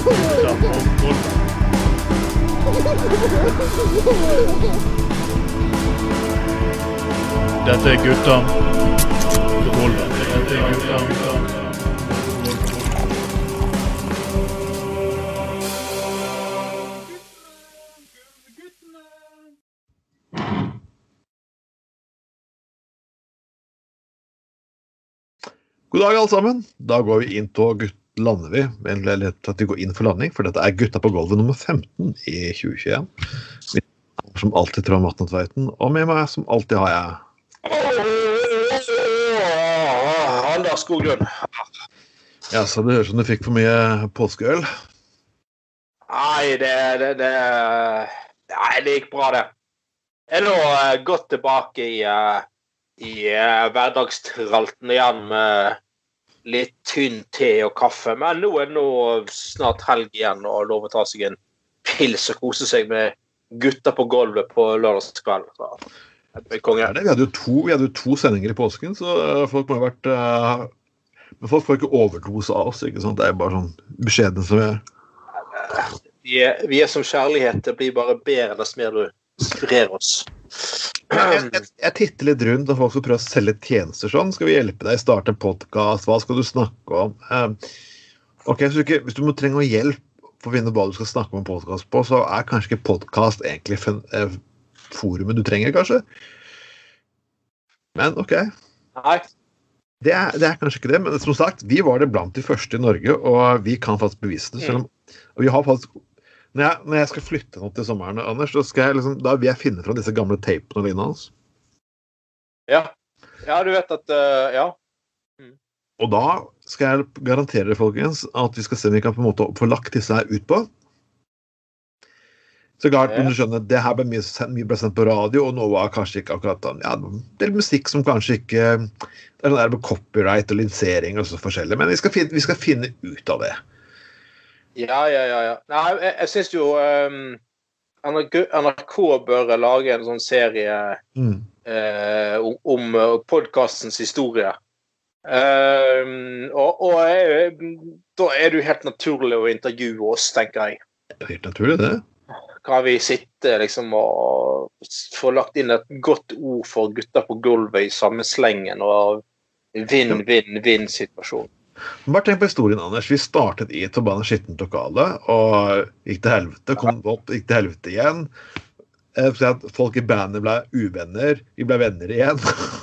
Gutta på golvet. Dette gutta på golvet. Dette gutta på golvet. God dag alle sammen. Da går vi inn til lander vi, eller at vi går inn for landing, for dette Gutta på gulvet nummer 15 i 2021. Som alltid tror Matten Tveiten, og med meg som alltid har jeg... Anders Skoglund. Ja, så det høres som du fikk for mye påskeøl. Nei, det gikk bra det. Jeg er nå godt tilbake i hverdagstralten igjen med litt tynn te og kaffe, men nå er det snart helg igjen og lov å ta seg en pils og kose seg med gutta på gulvet på lørdagskveld. Ja, vi hadde jo to sendinger i påsken, så folk må ha vært... Men folk får ikke overdose av oss, ikke sant? Det bare sånn beskjeden som vi er. Vi er som kjærlighet, det blir bare bedre dess mer du sprer oss. Jeg titter litt rundt og folk skal prøve å selge tjenester sånn. Skal vi hjelpe deg, starte en podcast? Hva skal du snakke om? Ok, så hvis du må trenge hjelp for å finne hva du skal snakke om en podcast på, så kanskje ikke podcast egentlig forumet du trenger, kanskje? Men ok. Nei. Det er kanskje ikke det, men som sagt, vi var det blant de første i Norge, og vi kan faktisk bevise det. Selv om, og vi har faktisk... Når jeg skal flytte noe til sommeren, Anders, så skal jeg da vil jeg finne fra disse gamle tapene og lignende hans. Ja, du vet at, ja. Og da skal jeg garantere folkens, at vi skal se om vi kan på en måte få lagt disse her ut på. Så klart, du skjønner, det her ble mye sendt på radio, og noe var kanskje ikke akkurat, ja, det musikk som kanskje ikke, det sånn der med copyright og linsering og så forskjellig, men vi skal finne ut av det. Ja. Nei, jeg synes jo NRK bør lage en sånn serie om podcastens historie. Og da er det jo helt naturlig å intervjue oss, tenker jeg. Det er helt naturlig, det. Kan vi sitte liksom og få lagt inn et godt ord for gutta på gulvet i samme slengen og vinn-vinn-vinn-situasjon. Bare tenk på historien, Anders. Vi startet i et forbannet skittent lokale, og gikk til helvete, kom opp, gikk til helvete igjen. Så at folk i bandet ble uvenner, vi ble venner igjen.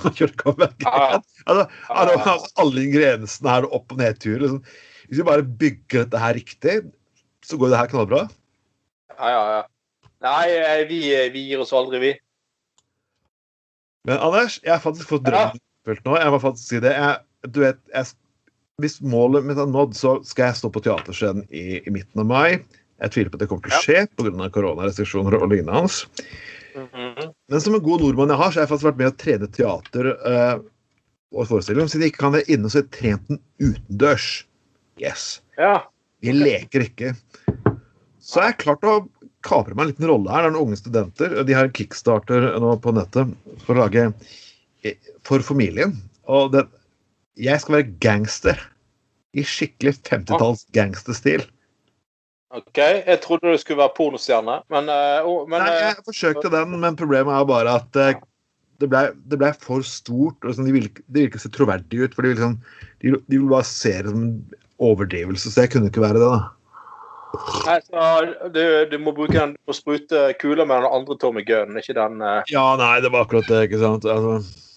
Alle ingrediensene her opp- og nedtur. Liksom. Hvis vi bare bygger dette her riktig, så går det her knallbra. Ja. Nei, vi gir oss aldri, vi. Men Anders, jeg har faktisk fått drømmen nå. Jeg må faktisk si det. Du vet, hvis målet mitt nådd, så skal jeg stå på teaterscenen i midten av mai. Jeg tviler på at det kommer til å skje på grunn av koronarestriksjoner og lignende hans. Men som en god nordmann jeg har, så har jeg faktisk vært med å trene teater og forestilling. Siden jeg ikke kan være inne, så har jeg trent den utendørs. Yes. Ja. Vi leker ikke. Så jeg har klart å kapre meg en liten rolle her. Det er noen unge studenter. De har en Kickstarter nå på nettet for å lage for familien. Og jeg skal være gangster i skikkelig 50-talls gangsterstil. Ok, jeg trodde du skulle være pornostjerne, men nei, jeg forsøkte den, men problemet er bare at det ble for stort, og sånn, det vil ikke se troverdig ut, for de vil bare se det som en overdrivelse, så jeg kunne ikke være det da. Nei, så du må sprute kuler med den andre Tommy Gunn, ikke den... Ja, nei, det var akkurat det, ikke sant? Altså...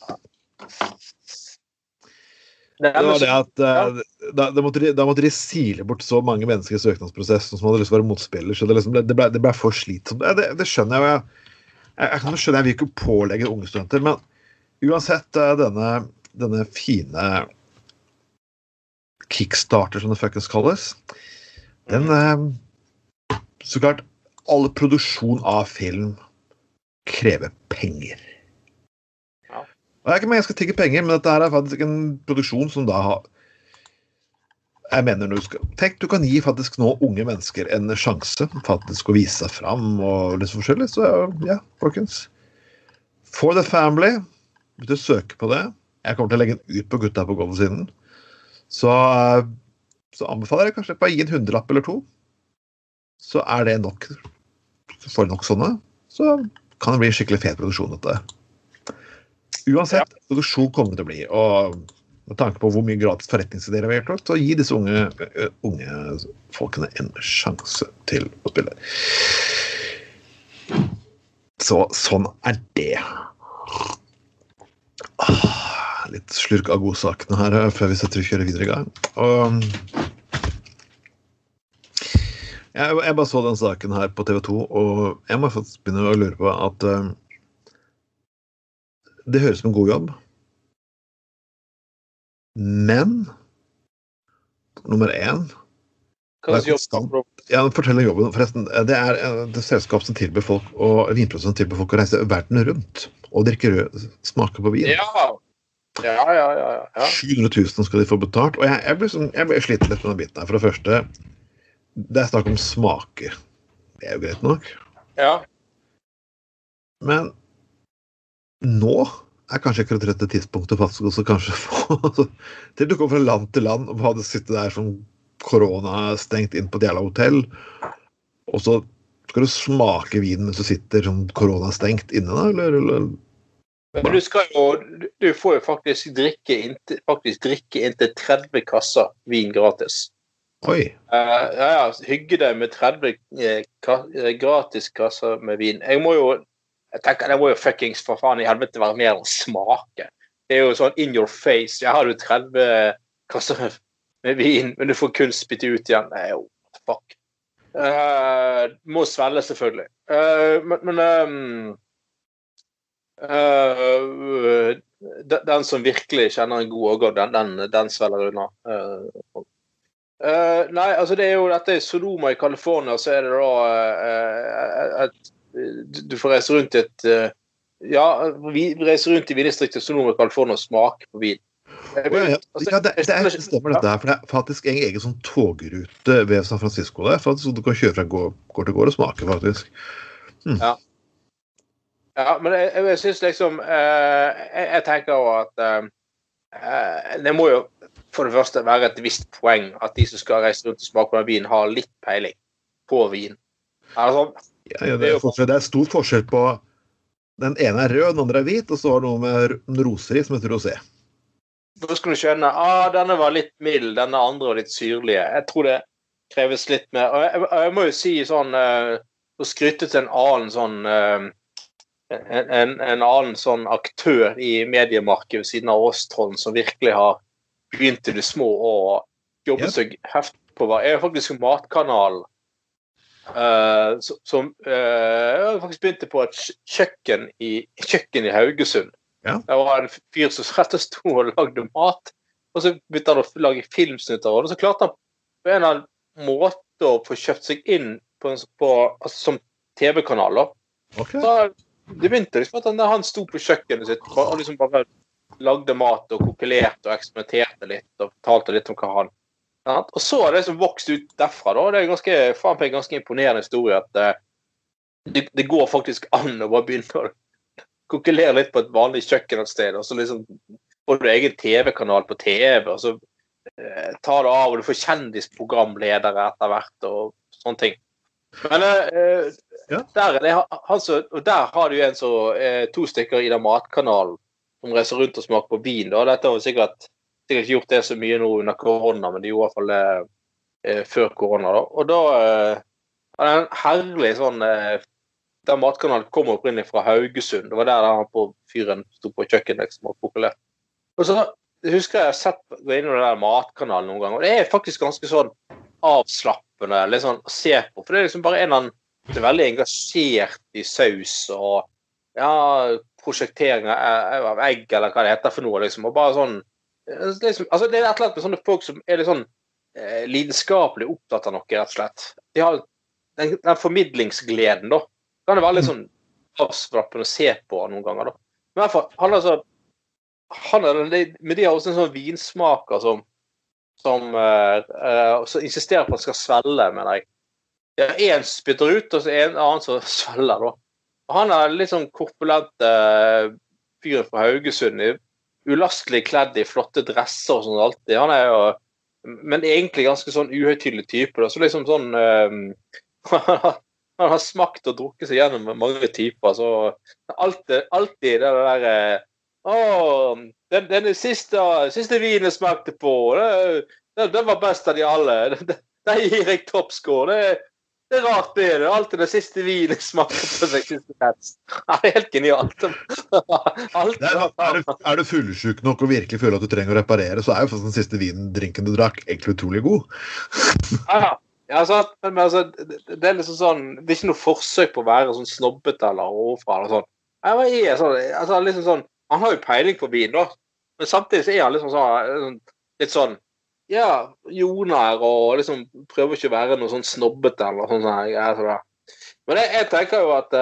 Det var det at da måtte de sile bort så mange mennesker i søknadsprosessen som hadde lyst til å være motspiller, så det ble for slitsomt. Det skjønner jeg jo. Jeg kan skjønne, jeg vil ikke pålegge unge studenter, men uansett denne fine Kickstarter, som det faktisk kalles, den så klart, all produksjon av film krever penger. Det er ikke mange jeg skal tigge penger, men dette her er faktisk en produksjon som da har... Jeg mener, tenk, du kan gi faktisk nå unge mennesker en sjanse faktisk å vise seg fram og litt forskjellig, så ja, folkens. For the family, hvis du søker på det, jeg kommer til å legge den ut på gutta på gulvet siden, så anbefaler jeg kanskje bare gi en 100-lapp eller 2. så det nok. Så får du nok sånne, så kan det bli en skikkelig fet produksjon dette. Uansett, produksjon kommer det til å bli, og med tanke på hvor mye gratis forretningsideer vi har klart, så gi disse unge folkene en sjanse til å spille. Så sånn det. Litt slurk av godsakene her før vi setter og kjører videre i gang. Og jeg bare så den saken her på TV 2, og jeg må faktisk begynne å lure på at det høres som en god jobb. Men nummer 1 fortell jobben. Forresten, det det selskap som tilbyr folk og vinprodusent som tilbyr folk å reise verden rundt og drikke smake på vin. Ja. 700 000 skal de få betalt, og jeg ble sliten litt med den biten her. For det første, det snakk om smaker. Det jo greit nok. Ja. Men nå kanskje ikke det rette tidspunktet faktisk også kanskje få til du kommer fra land til land og hadde sittet der som korona stengt inn på et jævla hotell, og så skal du smake vinen mens du sitter som korona stengt inne da, eller? Men du får jo faktisk drikke inntil 30 kasser vin gratis. Oi. Hygge deg med 30 gratis kasser med vin. Jeg tenker, det må jo fuckings for faen i helvete være mer enn smake. Det jo sånn in your face. Jeg har jo 30 kasser med vin, men du får kun spytte ut igjen. Nei, fuck. Må svelge selvfølgelig. Den som virkelig kjenner en god årgang, den svelger unna. Nei, altså det jo dette i Sonoma i California, så det da du får reise rundt vi reiser rundt i vindistriktet Sonoma i California og smake på vin. Det stemmer dette her, for det faktisk en egen sånn togrute ved San Francisco der, faktisk, så du kan kjøre fra gård til gård og smake faktisk. Ja, men jeg synes liksom jeg tenker jo at det må jo for det første være et visst poeng at de som skal reise rundt og smake på vin har litt peiling på vin. Altså, det stor forskjell på den ene rød, den andre rød, og så har noe med roser i som heter rosé. Da skal du skjønne, denne var litt mild, denne andre var litt syrlige. Jeg tror det kreves litt mer. Og jeg må jo si sånn, å skryte til en annen sånn en annen sånn aktør i mediemarkedet ved siden av Åstrollen som virkelig har begynt i det små og jobbet seg heftig på hva faktisk Matkanalen som faktisk begynte på et kjøkken i Haugesund. Det var en fyr som rett og stod og lagde mat, og så begynte han å lage filmsnutter, og så klarte han på en eller annen måte å få kjøpt seg inn altså, som TV-kanal. Okay. Så det begynte liksom at han stod på kjøkkenet sitt og liksom bare lagde mat og kokkelerte og eksperimenterte litt og fortalte litt om hva han. Og så det som vokste ut derfra da, det en ganske imponerende historie at det går faktisk an å bare begynne å kokkelere litt på et vanlig kjøkken et sted, og så liksom får du egen TV-kanal på TV, og så tar det av, og du får kjendisprogramledere etter hvert og sånne ting. Men der har du en så 2 stykker i den matkanalen som reiser rundt og smaker på vin. Da. Dette har sikkert ikke gjort det så mye nå under korona, men det gjorde i hvert fall det før korona. Da. Og da var det en herlig sånn den matkanalen kom opprinnelig fra Haugesund. Det var der han på fyren stod på kjøkkenet liksom, og kokkelerte. Og så husker jeg sett gå inn i den der matkanalen noen ganger, og det faktisk ganske sånn avslappende litt sånn å se på, for det liksom bare en som er veldig engasjert i saus og prosjektering av egg eller hva det heter for noe liksom, og bare sånn liksom, altså det et eller annet med sånne folk som litt sånn lidenskapelig opptatt av noe rett og slett. De har den formidlingsgleden da, kan det være litt sånn avslappende å se på noen ganger da. Men i hvert fall, men de har også en sånn vinsmaker som insisterer på at han skal svelle, mener jeg. Det en spytter ut, og så en annen som svelger da. Og han litt sånn korpulent fyren fra Haugesund, ulastelig kledd i flotte dresser og sånn alltid. Han jo, men egentlig ganske sånn uhøytidelig type da. Så liksom sånn han har smakt og drukket seg gjennom mange typer, så alltid det der den siste vinen jeg smakte på, det var best av de alle. Den gir jeg toppscore. Det rart det. Alltid det siste vinen jeg smakte på seg siste test. Det helt genialt. Er du fullsyk nok og virkelig føler at du trenger å reparere, så jo faktisk den siste drinken du drakk egentlig utrolig god. Ja, sant. Men altså, det liksom sånn, det ikke noe forsøk på å være sånn snobbete eller overfra eller sånn. Altså, liksom sånn, han har jo peiling på vin da, men samtidig så han liksom sånn, litt sånn, ja, joner og liksom prøver ikke å være noe sånn snobbete eller sånn sånn. Men jeg tenker jo at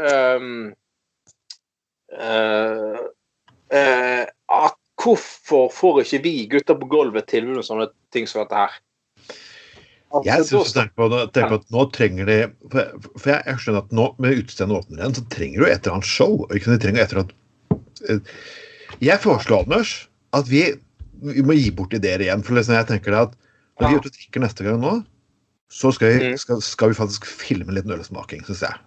hvorfor får ikke vi gutter på gulvet tilbud om sånne ting som dette her? Jeg synes du tenker på at nå trenger de, for jeg skjønner at nå med utstedet åpner igjen, så trenger du et eller annet show, og ikke de trenger et eller annet. Jeg foreslår, Anders, at vi må gi bort ideer igjen, for liksom jeg tenker det at når vi er ute og drikker neste gang nå, så skal vi faktisk filme litt ølsmaking, synes jeg.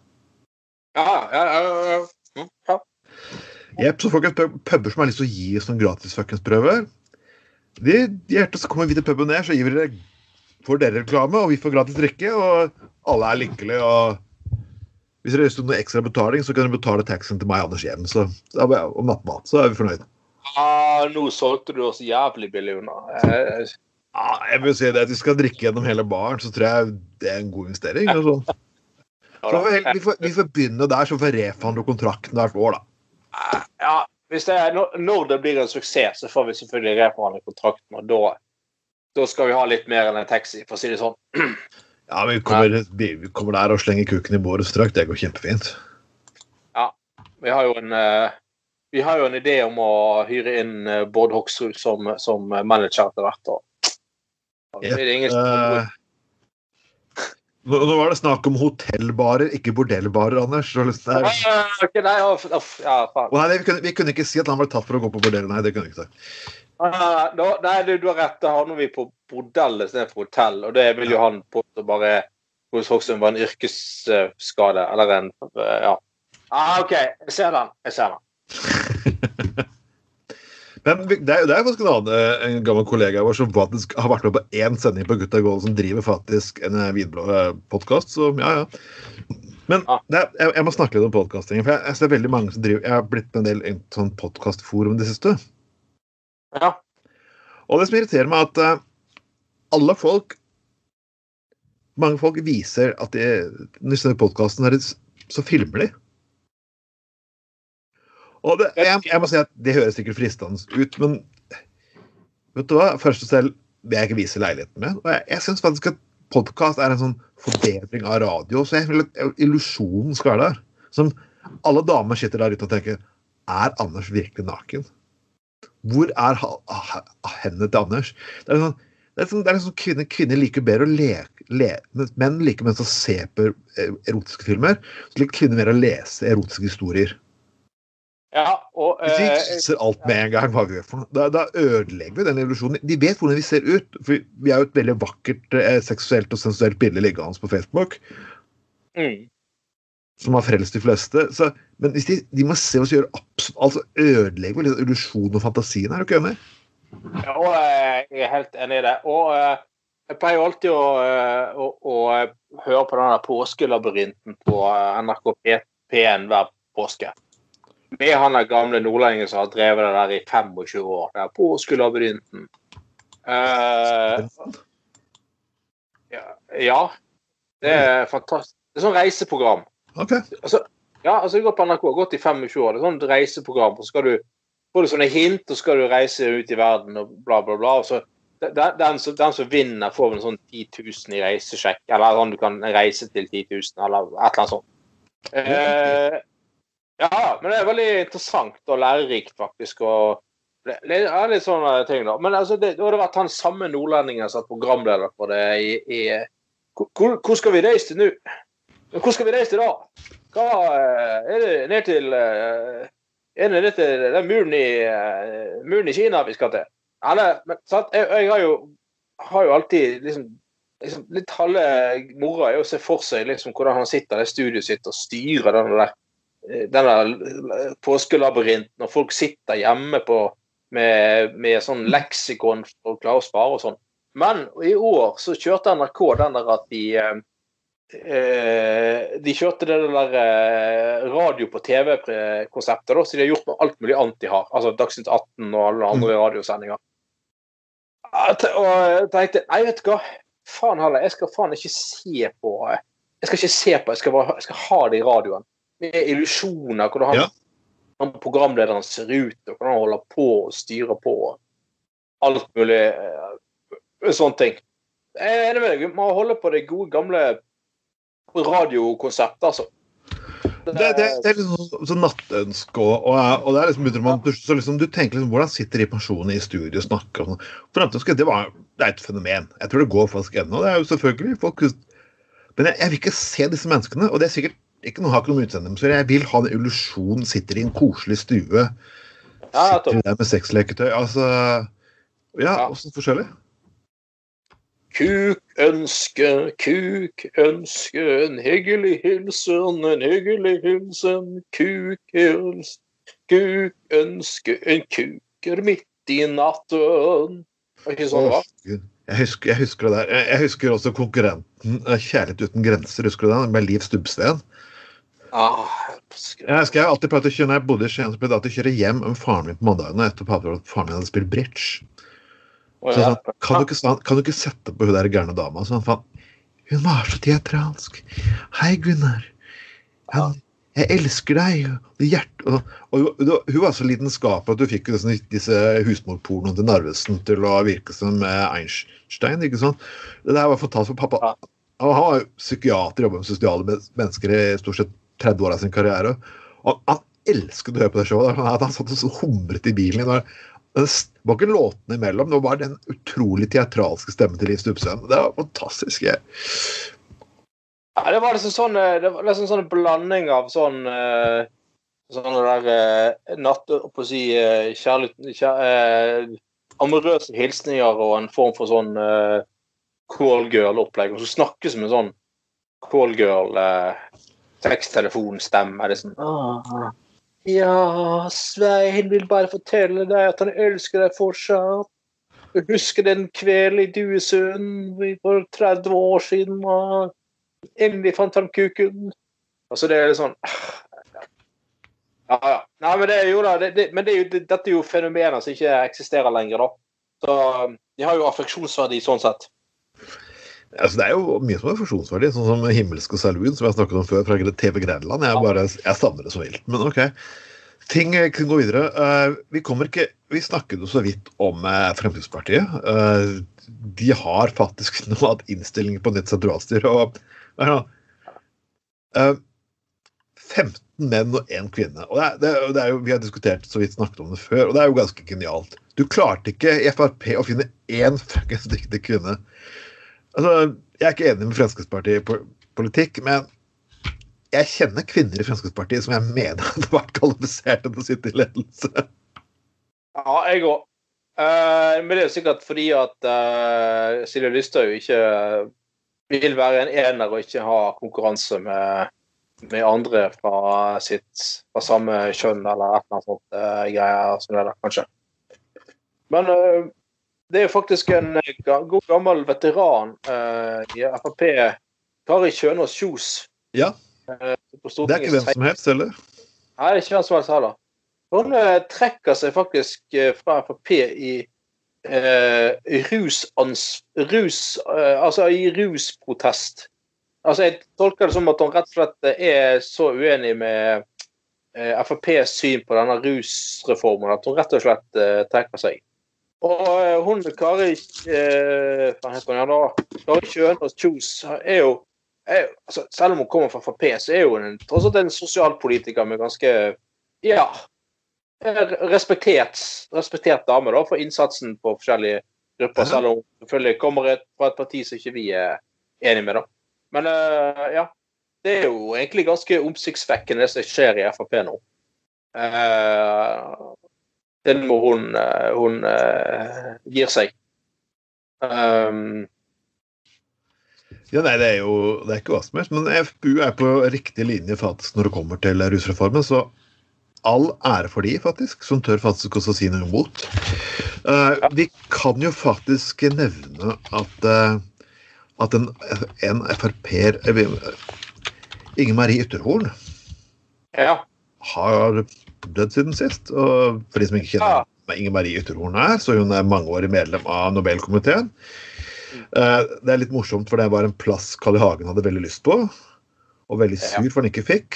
Ja. Så folk har pubber som har lyst til å gi oss noen gratis fuckings prøver. Så kommer vi til pubben ned, så får dere reklame, og vi får gratis drikke, og alle lykkelige, og hvis dere har lyst til noe ekstra betaling, så kan dere betale taxen til meg, Anders, hjem, så om nattmat, så vi fornøyd. Nå solgte du oss jævlig billig unna. Jeg vil si det, at vi skal drikke gjennom hele baren, så tror jeg det en god investering. Så vi får begynne der, så får refhandle kontrakten der for år, da. Ja, når det blir en suksess, så får vi selvfølgelig refhandle kontrakten, og da skal vi ha litt mer enn en taxi, for å si det sånn. Ja, vi kommer der og slenger kuken i båret strøk, det går kjempefint. Ja, vi har jo en idé om å hyre inn Bård Hoksrud som manager etter hvert. Nå var det snakk om hotellbarer, ikke bordellbarer, Anders. Vi kunne ikke si at han ble tatt for å gå på bordell. Nei, det kunne vi ikke si. Nei, du har rett. Da havner vi på bordell i stedet for hotell, og det vil jo han på å bare hos Hoksrud var en yrkesskade, eller en, ja. Ok, jeg ser den. Men det er faktisk en gammel kollega vår som faktisk har vært med på en sending på Gutta Gål som driver faktisk en Vinblå-podcast, så ja. Men jeg må snakke litt om podcasting, for jeg ser veldig mange som driver, jeg har blitt med en del sånn podcastforum det siste. Ja. Og det som irriterer meg at mange folk viser at når de ser podcasten så filmer de. Og jeg må si at det høres sikkert fristende ut, men vet du hva? Først og selv vil jeg ikke vise leiligheten med. Og jeg synes faktisk at podcast en sånn forbedring av radio, så jeg vil at illusionen skal være der. Som alle damer sitter der ute og tenker, Anders virkelig naken? Hvor hendene til Anders? Det er sånn kvinner liker bedre å leke, menn liker mens å se på erotiske filmer, så liker kvinner mer å lese erotiske historier. Ja, og hvis vi viser alt med en gang, da ødelegger vi den illusionen. De vet hvordan vi ser ut, for vi jo et veldig vakkert seksuelt og sensuelt bilde liggende på Facebook, som har frelst de fleste. Men hvis de må se oss gjøre absolutt, altså ødelegger vi illusjonen og fantasien, du ikke enig? Ja, og jeg helt enig i det. Og jeg pleier jo alltid å høre på denne påskelabyrinten på NRK P1 hver påske. Med han gamle nordlendingen som har drevet det der i 25 år. Det påskelabyrinten. Ja, det fantastisk. Det sånn reiseprogram. Ok. Altså, det går på NRK, gått i 25 år. Det sånn reiseprogram, og så får du sånne hint, og så skal du reise ut i verden, og bla, bla, bla. Og så, den som vinner får vel sånn 10 000 i reisesjekk, eller sånn du kan reise til 10 000, eller et eller annet sånt. Ja, men det veldig interessant og lærerikt faktisk, og det litt sånne ting da. Men altså, det har vært han samme nordlendingen som er programleder på det hvor skal vi reise til nå? Hvor skal vi reise til da? Det ned til den muren i Kina vi skal til? Men sant, jeg har jo alltid liksom, liksom, litt halve mora er å se for seg liksom, hvordan han sitter i studioet sitt og styrer denne påskelabyrinten, og folk sitter hjemme med sånn leksikon for å klare å spare og sånn. Men i år så kjørte NRK den der at de kjørte det der radio på TV-konseptet, så de har gjort med alt mulig annet de har, altså Dagsnytt 18 og alle andre radiosendinger. Og jeg tenkte, nei, vet du hva, faen heller, jeg skal faen ikke se på, jeg skal ha det i radioen, med illusjoner, hvordan han programlederen ser ut, og hvordan han holder på og styrer på, alt mulig, sånne ting. Jeg er enig med deg, vi må holde på det gode gamle radiokonseptet, altså. Det er liksom sånn nattønske, og det er liksom, så liksom, du tenker liksom, hvordan sitter de personene i studio og snakker og sånn. For nattønske, det er et fenomen. Jeg tror det går faktisk ennå, det er jo selvfølgelig folk, men jeg vil ikke se disse menneskene, og det er sikkert ikke noe har ikke noe utsendelse, så jeg vil ha en illusjon, sitter i en koselig stue, sitter der med sexleketøy, altså, også forskjellig. Kuk ønske, en hyggelig hilsen, kuk ønske, en kuker midt i natten. Ikke sånn, hva? Jeg husker det der. Jeg husker også konkurrenten Kjærlighet uten grenser, husker du den? Med Liv Stubbsveen. Jeg skal alltid prate å kjøre, når jeg bodde i Skien, så ble det alltid kjøre hjem om faren min på mandagene, etter at faren min hadde spilt bridge. Så kan du ikke sette på hun der gærne dama? Så hun var så teatralsk. Hei, Gunnar. Jeg elsker deg. Og hun var så lidenskapelig at du fikk disse husmorpornoene til Narvesen til å virke som Einstein, ikke sant? Det der var fantastisk for pappa. Han var psykiater, jobbet med sosiale mennesker i stort sett 30 år av sin karriere. Og han elsket å høre på det showet. Han satt og humret i bilen. Det var ikke låtene imellom, det var bare den utrolig teatralske stemmen til Liv Stubbsveen. Det var fantastisk. Ja, det var liksom sånn blanding av sånn der amorøse hilsninger og en form for sånn call-girl-opplegg, og så snakkes med sånn call-girl teksttelefon-stemme, det sånn ja, Svein vil bare fortelle deg at han elsker deg fortsatt. Du husker den kvelden i Duesund for 30 år siden, og endelig fant han kuken. Altså, det er litt sånn Ja. Nei, men det er jo da, dette er jo fenomener som ikke eksisterer lenger, da. Så de har jo affeksjonsverdi sånn sett. Altså, det er jo mye som er affeksjonsverdi, sånn som Himmelsk og Saloon, som jeg snakket om før, fra TV Grenland. Jeg savner det så vilt, men ok. Ting kan gå videre. Vi snakket jo så vidt om Fremskrittspartiet. De har faktisk nå hatt innstillinger på nytt sentralstyr, og 15 menn og 1 kvinne. Og det er jo, vi har diskutert så vidt snakket om det før, og det er jo ganske genialt. Du klarte ikke i FrP å finne 1 fuckings dyktig kvinne. Altså, jeg er ikke enig med Fremskrittspartiet i politikk, men jeg kjenner kvinner i Fremskrittspartiet som jeg mener hadde vært kvalifisert til å sitte i ledelse. Ja, jeg også. Men det er jo sikkert fordi at Silje Lysthaug ikke vil være en ener og ikke ha konkurranse med andre fra samme kjønn eller et eller annet sånt greier som det der, kanskje. Men det er jo faktisk en god gammel veteran i FrP, Kari Kjønaas Kjos. Ja, det er ikke hvem som helst, eller? Nei, det er ikke hvem som helst heller. Hun trekker seg faktisk fra FrP i rusprotest. Altså, jeg tolker det som at hun rett og slett er så uenig med FrPs syn på denne rusreformen at hun rett og slett trekker seg. Og hun, Kari Kjønaas Kjos, er jo altså, selv om hun kommer fra FrP, så er hun tross alt en sosialpolitiker med ganske, ja, respektert dame da, for innsatsen på forskjellige grupper, selv om hun selvfølgelig kommer fra et parti som ikke vi er enige med da. Men ja, det er jo egentlig ganske oppsiktsvekkende det som skjer i FrP nå. Den må hun gir seg. Ja, nei, det er ikke hva som helst, men FPU på riktig linje faktisk når det kommer til rusreformen, så all ære for de faktisk, som tør faktisk også si noe imot. Vi kan jo faktisk nevne at en FRP-er, Inger Marie Ytterhorn, har dødd siden sist, og for de som ikke kjenner hva Inger Marie Ytterhorn så hun mangeårig medlem av Nobelkomiteen. Det litt morsomt, for det var en plass Carl I. Hagen hadde veldig lyst på, og veldig sur for han ikke fikk.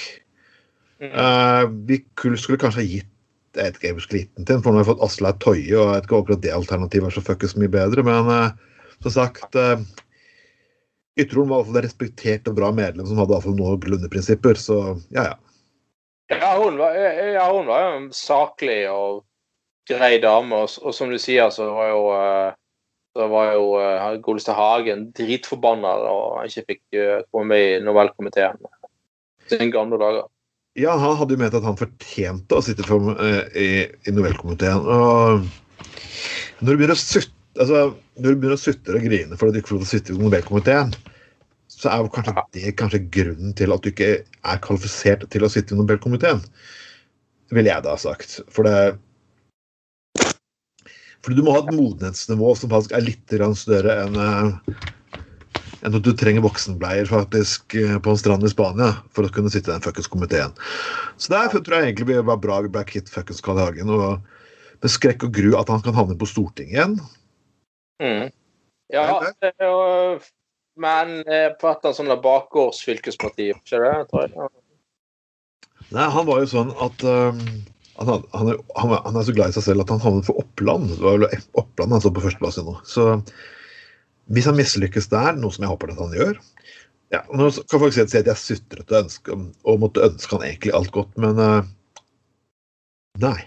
Vi skulle kanskje ha gitt, jeg vet ikke, jeg husker liten til, for nå har vi fått Aslaug Toje, og jeg vet ikke akkurat det alternativet så fuckes mye bedre, men som sagt, Ytterhorn var i hvert fall respektert og bra medlem, som hadde i hvert fall noen grunneprinsipper, så ja. Ja, hun var jo en saklig og grei dame, og som du sier, så var jo Golstad Hagen dritforbannet og ikke fikk komme med I Nobelkomiteen sine gamle dager. Ja, han hadde jo ment at han fortjente å sitte I Nobelkomiteen, og når du begynner å sutte og grine for at du ikke får lov til å sitte I Nobelkomiteen, så jo kanskje grunnen til at du ikke kvalifisert til å sitte I Nobelkomiteen, vil jeg da ha sagt. Fordi du må ha et modenhetsnivå som faktisk litt større enn at du trenger voksenbleier faktisk på en strand I Spania for å kunne sitte I den fuckings komiteen. Så derfor tror jeg egentlig vi var bra vi ble kvitt fuckings Carl I. Hagen, og med skrekk og gru at han kan havne på Stortinget igjen. Ja, det jo men på et sånn bakgårds fylkesparti, ikke det, tror jeg? Nei, han var jo sånn at han så glad I seg selv at han havnet for Oppland. Det var vel Oppland han så på førsteplass nå. Så hvis han mislykkes der, noe som jeg håper at han gjør, ja, nå kan folk si at jeg sutret og måtte ønske han egentlig alt godt, men nei.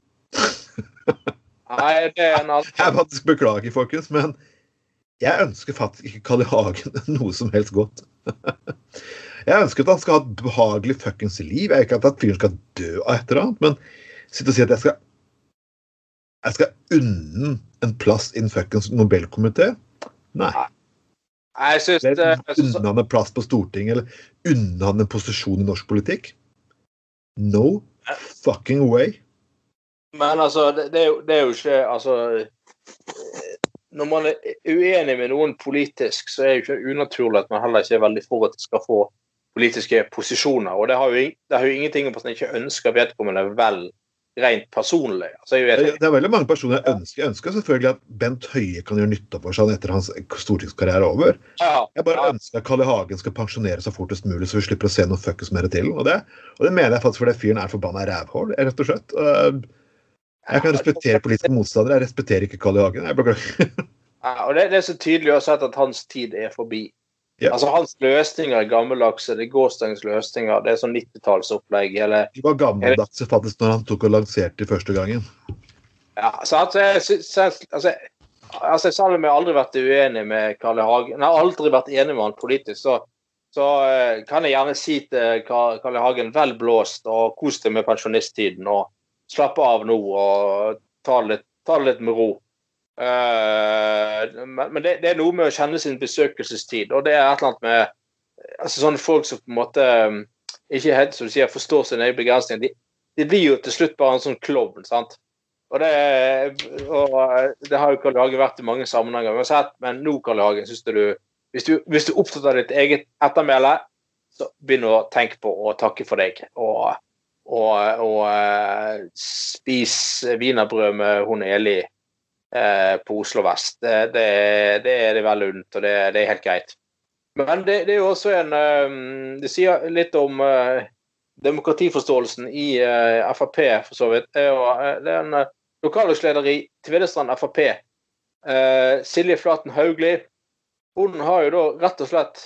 Nei, det en alt. Jeg faktisk beklager, folkens, men jeg ønsker faktisk ikke Carl I. Hagen noe som helst godt. Jeg ønsker at han skal ha et behagelig fuckings liv. Jeg ikke at fyren skal dø av et eller annet, men sitte og si at jeg skal unne en plass I en fuckings Nobelkomité. Nei. Jeg synes unne han en plass på Stortinget, eller unne han en posisjon I norsk politikk. No fucking way. Men altså, det jo ikke, altså, når man uenig med noen politisk, så det jo ikke unaturlig at man heller ikke veldig for at de skal få politiske posisjoner, og det har jo ingenting om at man ikke ønsker vedkommende vel rent personlig. Altså, det veldig mange personer jeg ønsker selvfølgelig at Bent Høie kan gjøre nytte for seg etter hans stortingskarriere over. Jeg bare ønsker at Carl I. Hagen skal pensjonere så fortest mulig, så vi slipper å se noe fuckes mer til, og det mener jeg faktisk fordi fyren forbannet rævhål, rett og slett. Jeg kan respektere politiske motstandere, jeg respekterer ikke Carl I. Hagen, jeg beklager. Og det så tydelig også at hans tid forbi. Altså hans løsninger gammeldagse, det gårsdagens løsninger, det sånn 90-tallsopplegg. Det var gammeldagse faktisk når han tok og lanserte første gangen. Ja, så selv om jeg aldri vært uenig med Carl I. Hagen, jeg har aldri vært enig med han politisk, så kan jeg gjerne si til Carl I. Hagen vel blåst og kos deg med pensjonisttiden og slappe av nå og ta det litt med ro. Men det noe med å kjenne sin besøkelsestid, og det et eller annet med altså sånne folk som på en måte ikke helt, som du sier, forstår sin egen begrensning, de blir jo til slutt bare en sånn klovn, sant? Og det har jo Carl I. Hagen vært I mange sammenhenger, men nå Carl I. Hagen, synes du hvis du opptatt av ditt eget ettermæle, så begynn å tenke på å takke for deg, og spis wienerbrød med hun Eli på Oslo Vest. Det det veldig unnt, og det helt greit. Men det jo også det sier litt om demokratiforståelsen I FRP, for så vidt. Det en lokallagsleder I Tvedestrand FRP, Silje Flaten Haugli. Hun har jo da rett og slett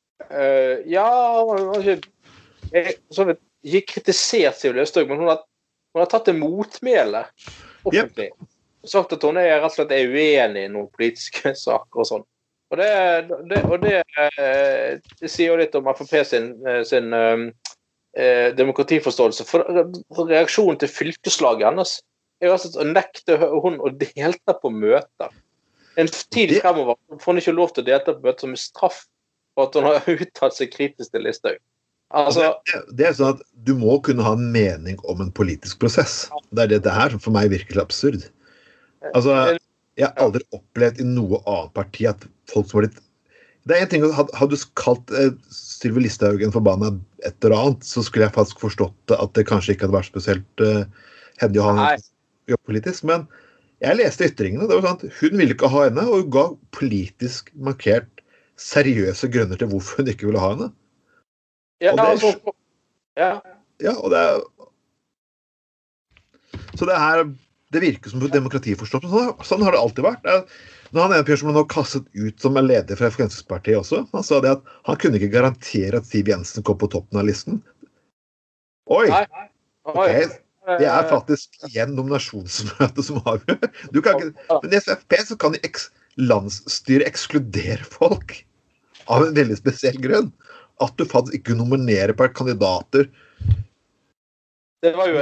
så vidt ikke kritisert Silje Østøg, men hun har tatt en motmæle offentlig. Sagt at hun rett og slett uenig I noen politiske saker og sånn. Og det sier jo litt om FRP sin demokratiforståelse. For reaksjonen til fylkeslaget hennes jo rett og slett å nekte hun å delta på møter. En tid fremover får hun ikke lov til å delta på møter som straff for at hun har uttalt seg kritisk til Listhaug. Altså, det sånn at du må kunne ha en mening om en politisk prosess. Det det her som for meg virker absurd. Altså, jeg har aldri opplevd i noe annet parti at folk som har blitt... Det en ting, hadde du kalt Sylvi Listhaug en forbannet et eller annet, så skulle jeg faktisk forstått at det kanskje ikke hadde vært spesielt hendig å ha en politisk, men jeg leste ytringene, det var sånn at hun ville ikke ha henne, og hun ga politisk markert seriøse grunner til hvorfor hun ikke ville ha henne. Ja, og det så det her, det virker som demokratiforståelse, sånn har det alltid vært. Når han en fyr som han nå kastet ut som leder fra Fremskrittspartiet også, han sa det at han kunne ikke garantere at Siv Jensen kom på toppen av listen. Oi! Ok, det faktisk igjen nominasjonsmøte som har du kan ikke, men i FFP så kan landsstyret ekskludere folk av en veldig spesiell grunn. At du faktisk ikke nominerer per kandidater. Det var jo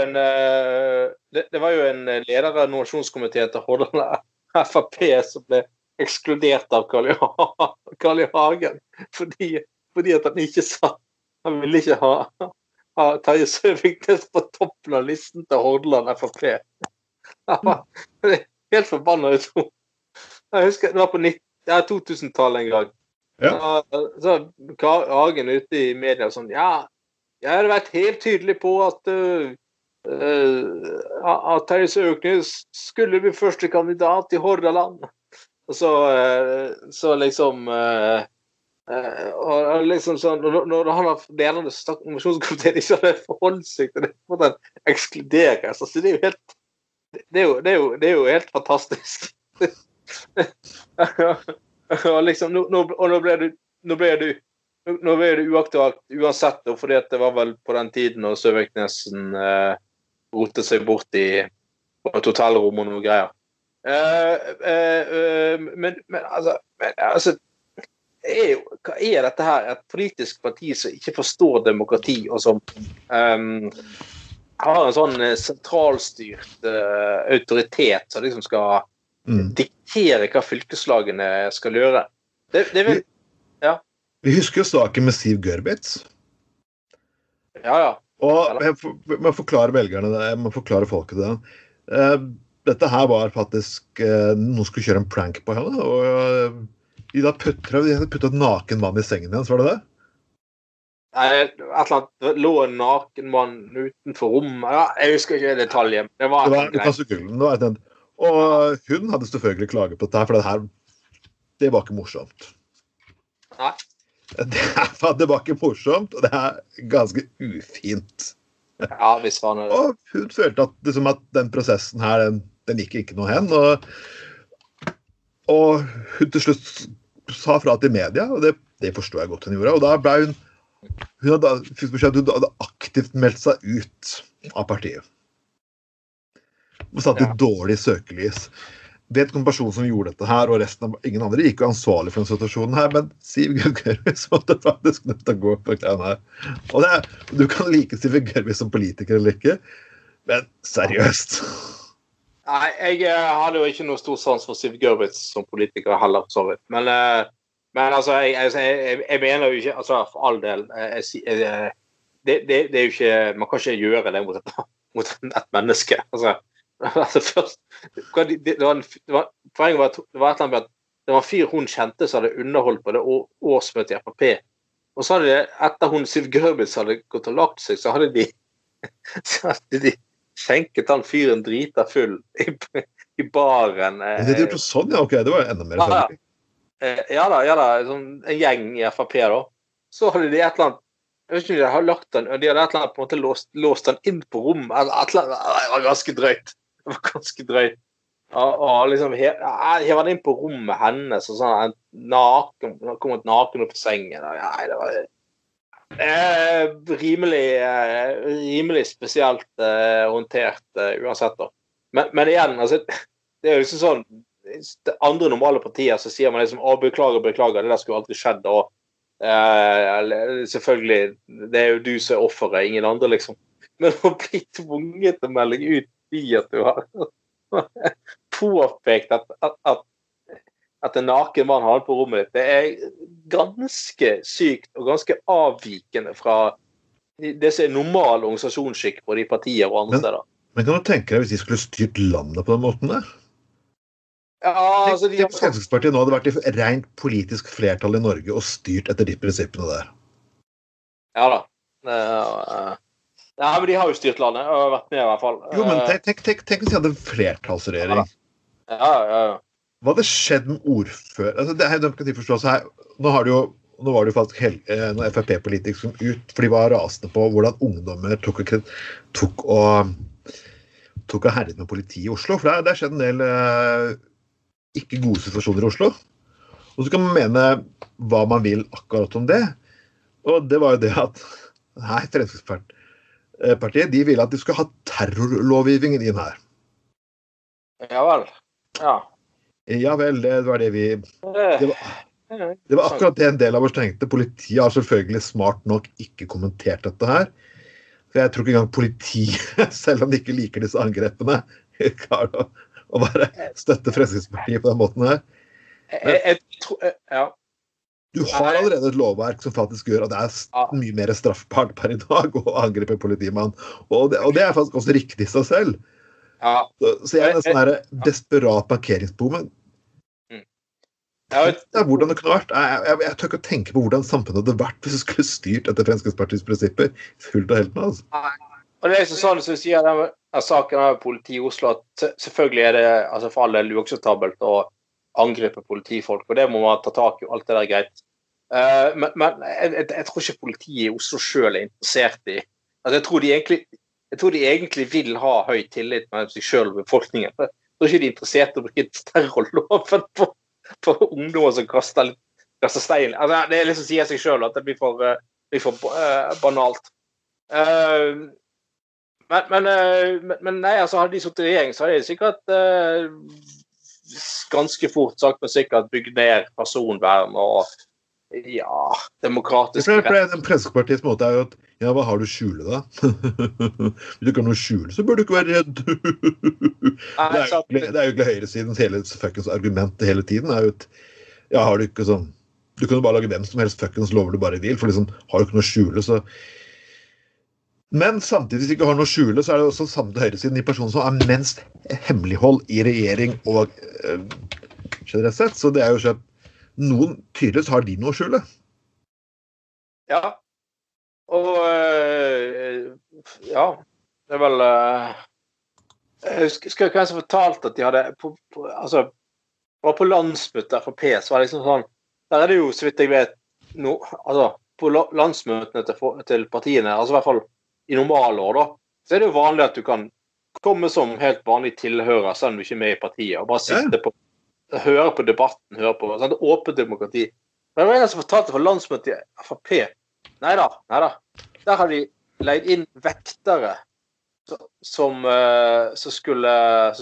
en leder av nominasjonskomiteen til Hordaland FAP som ble ekskludert av Carl I. Hagen fordi at han ikke sa han ville ikke ha Terje Søviknes på toppen av listen til Hordaland FAP. Han var helt forbannet. Jeg husker det var på 2000-tallet en gang. Ja. Så Hagen ute i media og sånn, jeg hadde vært helt tydelig på at Terje Søviknes skulle bli første kandidat i Hordaland. Og så liksom og liksom sånn, når han har ledende nominasjonskomiteen ikke hadde forholdt seg til det, for den ekskluderes, altså det er jo helt fantastisk. Og liksom, nå ble det uaktuelt uansett, fordi at det var vel på den tiden når Søviknesen rotet seg bort i et hotellrom og noe greier. Men altså hva dette her? Et politisk parti som ikke forstår demokrati, og som har en sånn sentralstyrt autoritet som liksom skal diktere hva fylkeslagene skal gjøre. Vi husker jo saken med Siv Gørbitz. Ja. Og jeg må forklare velgerne det, jeg må forklare folket det. Dette her var faktisk noen skulle kjøre en prank på henne, og de hadde puttet et naken mann i sengen hennes, var det det? Det lå en naken mann utenfor rommet. Jeg husker ikke detaljen. Det var og hun hadde selvfølgelig klaget på dette, for det var ikke morsomt. Nei. Det var ikke morsomt, og det ganske ufint. Ja, hvis han Og hun følte at den prosessen her, den gikk ikke noe hen, og hun til slutt sa fra til media, og det forstår jeg godt hun gjorde, og da ble hun hadde aktivt meldt seg ut av partiet. Og satt i dårlig søkelys. Vet ikke om personen som gjorde dette her, og resten av ingen andre gikk jo ansvarlig for den situasjonen her, men Siv Gørbitz måtte faktisk nødt til å gå på den her. Og du kan like Siv Gørbitz som politiker eller ikke, men seriøst. Nei, jeg hadde jo ikke noe stor sans for Siv Gørbitz som politiker heller, sorry. Men altså, jeg mener jo ikke, altså for all del, det er jo ikke, man kan ikke gjøre det mot et menneske, altså først, poenget var et eller annet med at det var en fyr hun kjente som hadde underholdt på det årsmøtet i FAP, og så hadde etter hun Siv Gørbitz hadde gått og lagt seg, så hadde de skjenket han fyren drita full i baren. Det gjorde sånn, ja, ok, det var enda mer selvfølgelig. Ja da, sånn, en gjeng i FAP da, så hadde de et eller annet, jeg vet ikke om de hadde lagt den, de hadde et eller annet på en måte låst den inn på rommet, eller et eller annet, det var ganske drøyt. Og liksom, jeg var inn på rommet hennes, og sånn, kom et naken opp på sengen, det var rimelig spesielt håndtert uansett da. Men igjen, altså, det jo liksom sånn, andre normale partier så sier man liksom, beklager, det der skulle aldri skjedd, og selvfølgelig, det jo du som offeret, ingen andre liksom. Men å bli tvunget til å melde ut i at du har påpekt at at en naken mann hadde på rommet ditt, det ganske sykt og ganske avvikende fra det som normal organisasjonsskikk på de partier og andre steder. Men kan du tenke deg hvis de skulle styrt landet på den måten der? Ja, altså Fremskrittspartiet nå hadde vært i rent politisk flertall i Norge og styrt etter de prinsippene der. Ja da. Ja, men de har jo styrt landet og har vært med i hvert fall. Jo, men tenk hvis de hadde en flertallsregjering. Ja. Hva hadde skjedd med ordfører? Altså, det er demokratiforståelse her. Nå var det jo faktisk noen FrP-politikere som ut, for de var rasende på hvordan ungdommer tok og herret med politiet i Oslo. For det skjedde en del ikke gode situasjoner i Oslo. Og så kan man mene hva man vil akkurat om det. Og det var jo det at Fremskrittspartiet, de ville at de skulle ha terrorlovgivningen inn her. Ja vel. Ja vel, det var det vi... Det var akkurat det en del av oss tenkte. Politiet har selvfølgelig smart nok ikke kommentert dette her. For jeg tror ikke engang politiet, selv om de ikke liker disse angrepene, klarer å bare støtte Fremskrittspartiet på den måten her. Du har allerede et lovverk som faktisk gjør at det mye mer straffbart per i dag å angripe politimann. Og det faktisk også riktig i seg selv. Så jeg en sånn her desperat markeringsbom. Hvordan det kunne vært. Jeg tør ikke å tenke på hvordan samfunnet hadde vært hvis det skulle styrt etter Fremskrittspartiets prinsipper fullt og helt med. Altså. Og det sånn som du sier den saken av politi i Oslo, at selvfølgelig det for all del uakseptabelt å angripe politifolk, og det må man ta tak i, alt det der greit. Men jeg tror ikke politiet i Oslo selv interessert i. Altså, jeg tror de egentlig vil ha høy tillit med seg selv og befolkningen. Jeg tror ikke de interessert i å bruke terrorloven for ungdommer som kaster stein. Altså, det liksom sier seg selv at det blir for banalt. Men nei, altså hadde de suttet i regjering, så hadde de sikkert ganske fort sagt men sikkert bygd ned personvern og demokratisk rett. Den Fremskrittspartiets måte jo at hva har du skjule da? Hvis du ikke har noe skjule, så bør du ikke være redd. Det er jo ikke høyresidens hele fuckings argument hele tiden. Er jo har du ikke sånn, du kan jo bare lage hvem som helst fuckings lover du bare vil, for liksom, har du ikke noe skjule, så... Men samtidig, hvis du ikke har noe skjule, så er det også samme høyresiden, de personer som har minst hemmelighold i regjering og generelt sett, så det er jo ikke noen tydeligvis har de noe skjule. Ja, og det er vel jeg husker hvem som fortalte at de hadde var på landsmøtet for P, så var det liksom sånn, der er det jo, så vidt jeg vet på landsmøtene til partiene, altså i hvert fall i normale år da, så er det jo vanlig at du kan komme som helt vanlig tilhører, selv om du ikke er med i partiet, og bare sitte på, høre på debatten, høre på sånn, åpent demokrati. Men det var en som fortalte for landsmøtet i FrP. Neida. Der har de leid inn vektere som skulle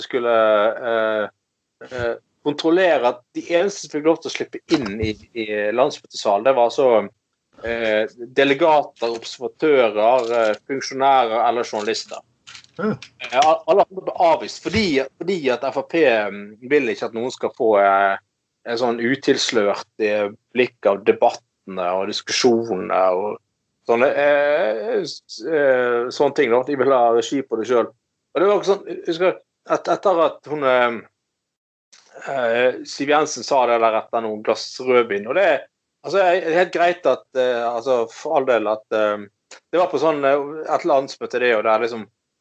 kontrollere at de eneste som fikk lov til å slippe inn i landsmøtesalen, det var delegater, observatører, funksjonærer eller journalister. Alle andre ble avvist fordi at FrP vil ikke at noen skal få en sånn utilslørt blikk av debattene og diskusjonene og sånne ting da. De vil ha regi på det selv. Og det var også sånn, jeg husker at etter at hun Siv Jensen sa det der etter noen glass rødvin, og det er helt greit at for all del at det var på sånn et landsmøte det, og det er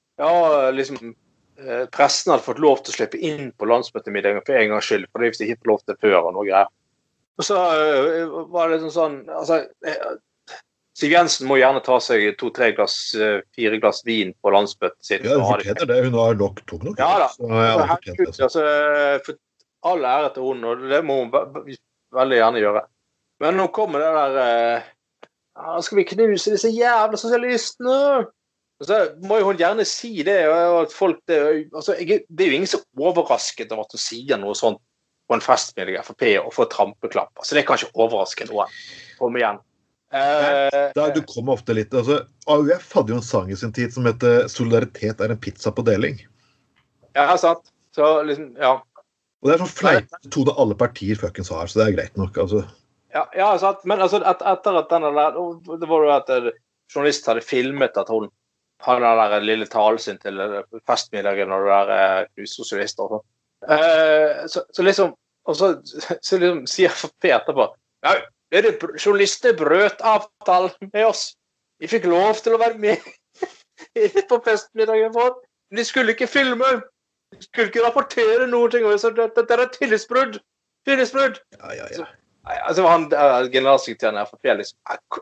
pressen hadde fått lov til å slippe inn på landsmøtemiddagen for en gangs skyld, for det visste de ikke lov til før og noe greier. Og så var det sånn, Siv Jensen må gjerne ta seg 2-3 glass, 4 glass vin på landsmøtet sitt. Ja, hun fortjener det, hun har tok nok. Ja da, for all ære til hun, og det må hun veldig gjerne gjøre. Men nå kommer det der, skal vi knuse disse jævla sosialistene? Så må jo hun gjerne si det, og at folk, det er jo ingen som overrasket av at hun sier noe sånt på en festmiddag i FrP og får trampeklapp. Så det kan ikke overraske noe. Kom igjen. Du kommer ofte litt, AUF hadde jo en sang i sin tid som heter «Solidaritet er en pizza på deling». Ja, sant. Så liksom, Og det sånn fleip-tone alle partier fuckings har, så det greit nok, altså. Ja, sant. Men altså, etter at denne der, det var jo at journalist hadde filmet at hun hadde den der lille talen sin til festmiddagen og det der sosialister og sånn. Så liksom, og så liksom sier FrP etterpå, ja, journalister brøt avtalen med oss. Vi fikk lov til å være med på festmiddagen vår, men de skulle ikke filme. De skulle ikke rapportere noen ting. Så det er tillitsbrudd. Ja. Altså, han generalsekretæren FrP liksom,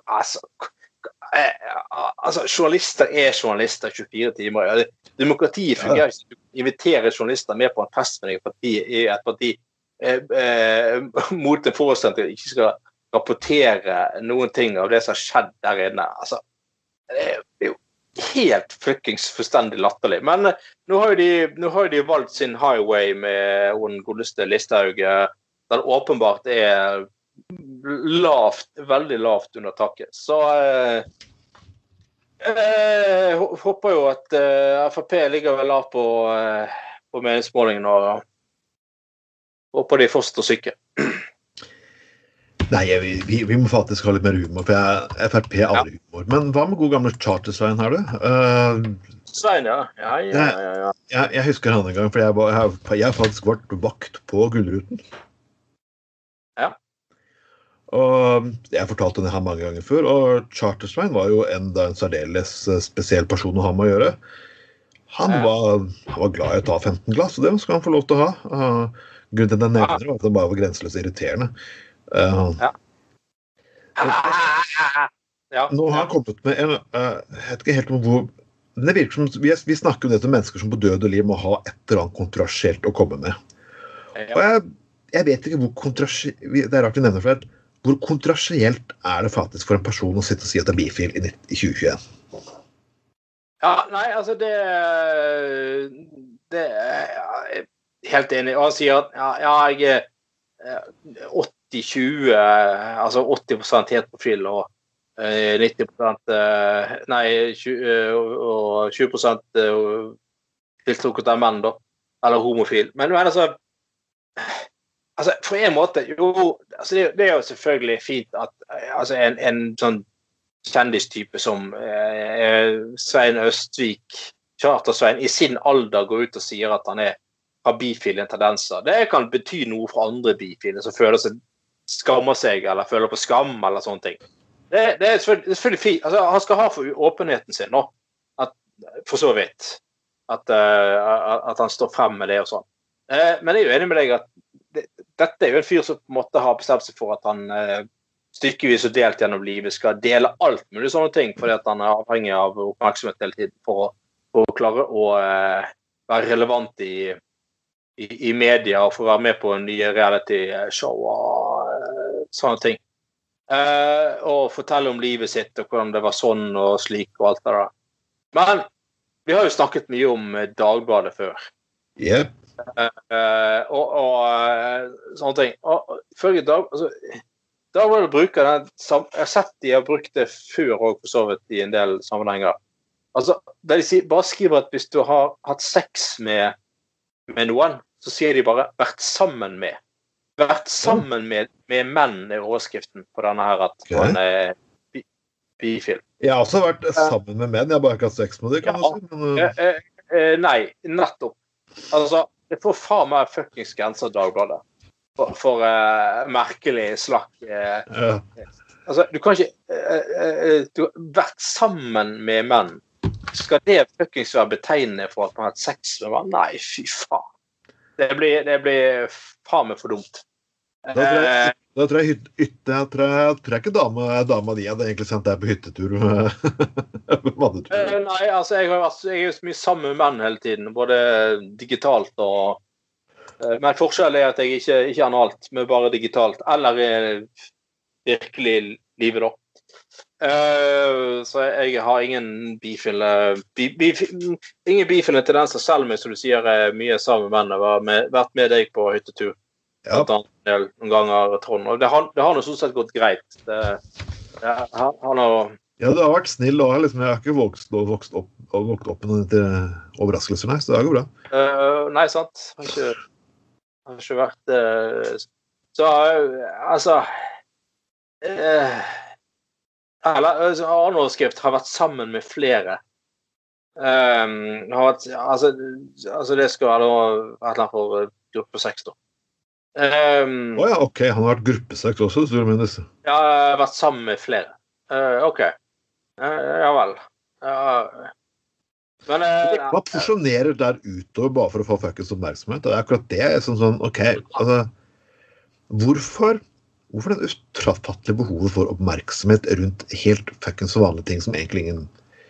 altså, journalister er journalister 24 timer. Ja, demokratiet fungerer ikke. Du inviterer journalister med på en festmiddag i et parti mot en forstand til ikke skal rapportere noen ting av det som har skjedd der inne. Altså, det er jo helt fuckings fullstendig latterlig. Men nå har jo de valgt sin highway med den godeste Listhaug, der åpenbart er veldig lavt under taket. Så jeg håper jo at FrP ligger vel av på meningsmålingen og håper de fortsetter å syke. Nei, vi må faktisk ha litt mer humor, for FrP er aldri humor. Men hva med god gamle Charter-Svein her, du? Svein, ja. Jeg husker han en gang, for jeg har faktisk vært vakt på Gullruten. Ja. Og jeg fortalte henne her mange ganger før, og Charter-Svein var jo en særdeles spesiell person å ha med å gjøre. Han var glad i å ta 15 glass, og det skal han få lov til å ha. Grunnen til at jeg nevner var at det bare var grenseløst irriterende. Nå har han kommet med en jeg vet ikke helt om hvor det virker som, vi snakker om det til mennesker som på død og liv må ha et eller annet kontroversielt å komme med og jeg vet ikke hvor kontroversielt det er rart vi nevner for hvor kontroversielt er det faktisk for en person å sitte og si at det er bifil i 2021 nei, altså det er helt enig og han sier at jeg er 80-20, altså 80% helt profil og 90% nei, 20% tiltrukket av menn da, eller homofil. Men altså for en måte, jo, altså det er jo selvfølgelig fint at altså en sånn kjendistype som Svein Østvik, Charter-Svein, i sin alder går ut og sier at han har bifile tendenser. Det kan bety noe for andre bifile som føler seg skammer seg, eller føler på skam, eller sånne ting. Det er selvfølgelig fint. Altså, han skal ha for åpenheten sin, nå. For så vidt. At han står frem med det og sånn. Men jeg er jo enig med deg at dette er jo en fyr som på en måte har bestemt seg for at han stykkevis og delt gjennom livet skal dele alt mulig sånne ting, fordi at han er avhengig av oppmerksomhet hele tiden for å klare å være relevant i media og for å være med på nye reality-show og sånne ting. Og fortelle om livet sitt og hvordan det var sånn og slik og alt det der. Men vi har jo snakket mye om Dagbladet før. Yep. Og sånne ting. Og følge Dagbladet bruker den, jeg har sett de har brukt det før og for så vidt i en del sammenhenger. Altså, der de bare skriver at hvis du har hatt sex med noen, så sier de bare vært sammen med. Vært sammen med menn er overskriften på denne her at han er bifil. Jeg har også vært sammen med menn, jeg har bare ikke hatt sex med det, kan du si. Men... nei, nettopp. Altså, det får faen meg fuckings grenser Dagbladet. For merkelig slakk. Altså, du kan ikke... du har vært sammen med menn. Skal det fuckings være betegnende for at man har hatt sex med menn? Nei, fy faen. Det blir faen meg for dumt. Da tror jeg ikke dama di hadde egentlig sendt deg på hyttetur. Nei, altså jeg er jo så mye sammen med menn hele tiden, både digitalt og men forskjellen er at jeg ikke analt, men bare digitalt, eller virkelig livet da. Så jeg har ingen bifile tendenser, selv om jeg, som du sier, mye sammen med menn. Vært med deg på hyttetur noen ganger, Trond. Og det har noe sånn sett gått greit. Han har... Ja, du har vært snill, og liksom, jeg har ikke vokst opp med noen overraskelser, nei, så det går bra. Nei, sant. Har ikke vært så, altså Arnold-skrift har vært sammen med flere. Har vært, altså det skal være et eller annet for gruppe 6 da. Ja, ok, han har vært gruppe 6 også, så du mener det? Ja, jeg har vært sammen med flere. Ok. Ja vel. Men man porsjonerer der utover bare for å få fuckings oppmerksomhet. Det er akkurat det. Sånn, ok, altså hvorfor den utrafattelige behovet for oppmerksomhet rundt helt fuckings vanlige ting som egentlig ingen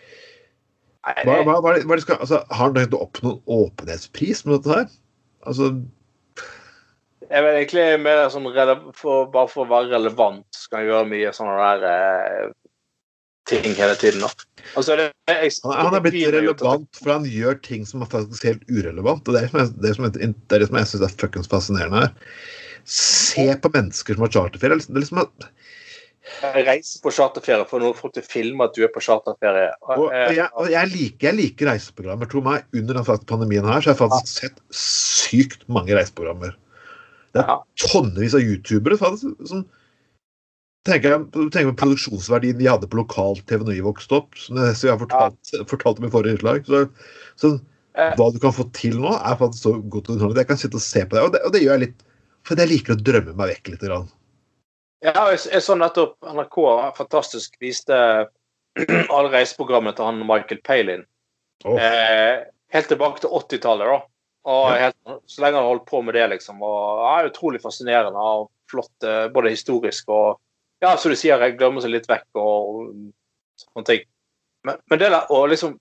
hva de skal, altså, har han tenkt å oppnå åpenhetspris med dette her? Altså jeg vet egentlig mer sånn bare for å være relevant skal jeg gjøre mye sånne der ting hele tiden da. Altså, han blitt relevant for han gjør ting som er faktisk helt urelevant, og det er det som jeg synes er fuckings fascinerende her. Se på mennesker som har charterferie. Det liksom at reise på charterferie for noen folk til å filme at du på charterferie. Og jeg liker reiseprogrammer. Tro meg, under den pandemien her så har jeg faktisk sett sykt mange reiseprogrammer. Det tonnevis av youtubere som tenker på produksjonsverdien de hadde på lokal-TV når vi vokste opp, som jeg har fortalt om i forrige innslag. Så hva du kan få til nå er faktisk så godt underholdende. Jeg kan sitte og se på det, og det gjør jeg litt for jeg liker å drømme meg vekk litt grann. Ja, jeg så nettopp NRK fantastisk viste alle reiseprogrammene til han Michael Palin. Helt tilbake til 80-tallet da. Og så lenge han holdt på med det liksom. Og utrolig fascinerende og flott, både historisk og så du sier, jeg glemmer seg litt vekk og sånne ting. Men det der, og liksom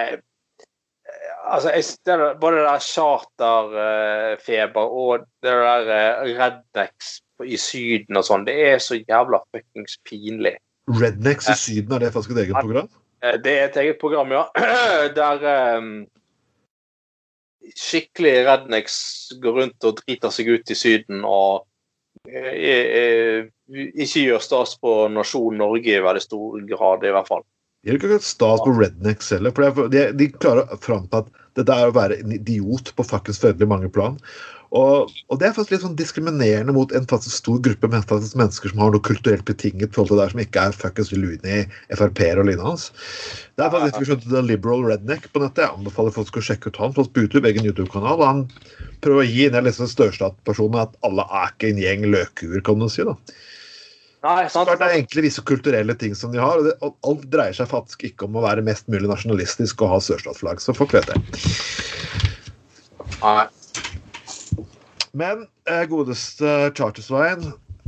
både det der charterfeber og det der rednecks i syden og sånn, det er så jævla fuckings pinlig. Rednecks i syden, er det faktisk et eget program? Det er et eget program, ja. Der skikkelig rednecks går rundt og driter seg ut i syden og ikke gjør stas på nasjon Norge i veldig stor grad i hvert fall. De gjør ikke stas på rednecks heller, for de klarer frem til at dette er å være en idiot på faktisk veldig mange plan. Og det er faktisk litt sånn diskriminerende mot en faktisk stor gruppe mennesker som har noe kulturelt betinget forhold til det som ikke er fuckings Luni, FRP-er og lignende hans. Det er faktisk litt The Liberal Redneck på nettet. Jeg anbefaler folk å sjekke ut han på YouTube, egen YouTube-kanal, og han prøver å gi inn disse størstatpersonene at alle er ikke en gjeng løkuer, kan du si da. Nei, sant. Det er egentlig visse kulturelle ting som de har, og alt dreier seg faktisk ikke om å være mest mulig nasjonalistisk og ha sørstatsflagg, så folk vet det. Nei. Men godeste Charter-Svein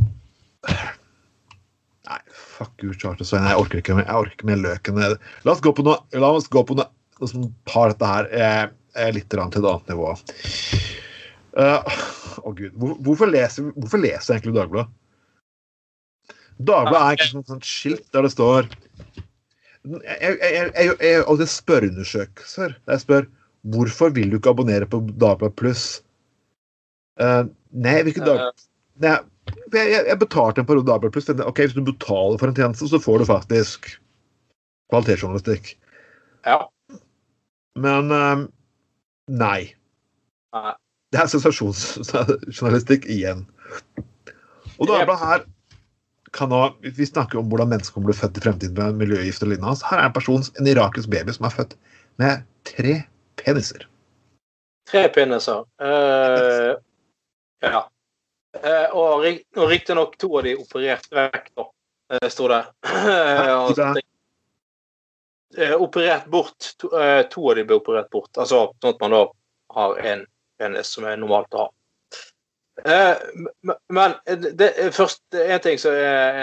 nei, fuck you Charter-Svein, jeg orker ikke mer løken. La oss gå på noe som tar dette her litt til et annet nivå. Gud, hvorfor leser egentlig Dagbladet? Dagbladet er ikke sånn skilt der det står og det spørreundersøkelser der jeg spør, hvorfor vil du ikke abonnere på Dagbladet Plus? Nei, hvilken dag? Nei, jeg betalte en periode Dagbladet Plus. Ok, hvis du betaler for en tjeneste, så får du faktisk kvalitetsjournalistikk. Ja. Men nei. Det er sensasjonsjournalistikk igjen. Og Dagbladet her vi snakker om hvordan mennesker kommer til å bli født i fremtiden med miljøgift og lignende. Her er en irakisk baby som er født med 3 peniser. 3 peniser. Ja. Og riktig nok 2 av de operert vekk da, stod det. Operert bort, 2 av de ble operert bort. Altså, sånn at man da har en penis som er normalt å ha. Men først en ting så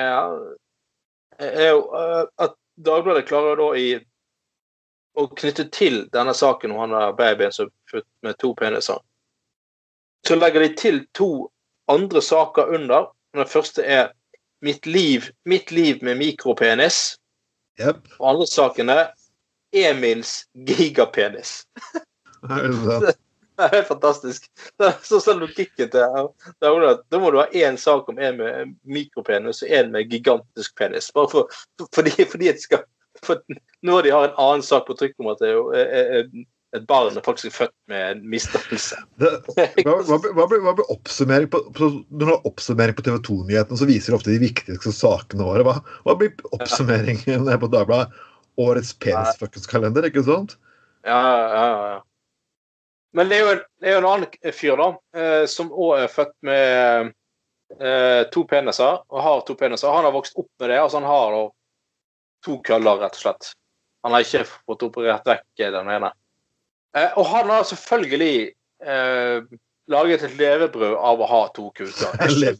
er jo at Dagbladet klarer da å knytte til denne saken om han er babyen som er født med 2 peniser. Så legger de til 2 andre saker under. Den første er mitt liv med mikropenis. Yep. Og andre saken er Emils gigapenis. Det er fantastisk. Det er sånn logikken til da må du ha en sak om en med mikropenis og en med gigantisk penis. Bare fordi at de skal for når de har en annen sak på trykk om at det et barn faktisk født med en misdannelse. Hva blir oppsummering på, når du har oppsummering på TV2-nyhetene, så viser det ofte de viktigste sakene våre. Hva blir oppsummeringen på Dagbladet? Årets penisfuckings-kalender, ikke sant? Ja. Men det er jo en annen fyr da, som også født med 2 peniser, og har 2 peniser. Han har vokst opp med det, altså han har da 2 køller, rett og slett. Han har ikke fått operert vekk den ene. Og han har selvfølgelig laget et levebrød av å ha 2 kuker. Jeg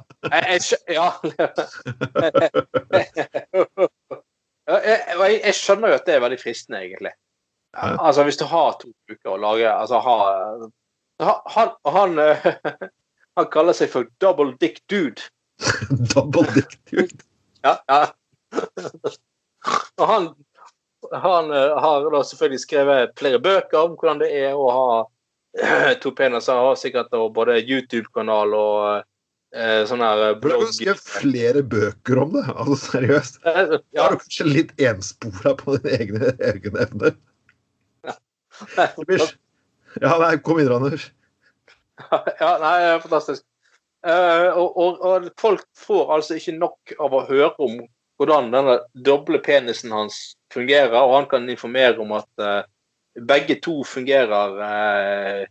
skjønner jo at det er veldig fristende, egentlig. Altså, hvis du har 2 kuker å lage, altså han kaller seg for Double Dick Dude. Double Dick Dude? Ja. Og han har da selvfølgelig skrevet flere bøker om hvordan det er å ha 2 peniser. Han har sikkert da både YouTube-kanal og sånn her blogg. Du skrevet flere bøker om det, altså seriøst. Har du kanskje litt ensporet på dine egne evner? Ja, nei, kom inn, Anders. Ja, nei, det er fantastisk. Og folk får altså ikke nok av å høre om hvordan denne doble penisen hans fungerer, og han kan informere om at begge 2 fungerer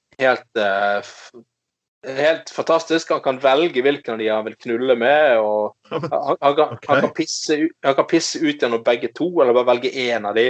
helt fantastisk. Han kan velge hvilken de han vil knulle med, og han kan pisse ut gjennom begge 2, eller bare velge en av de.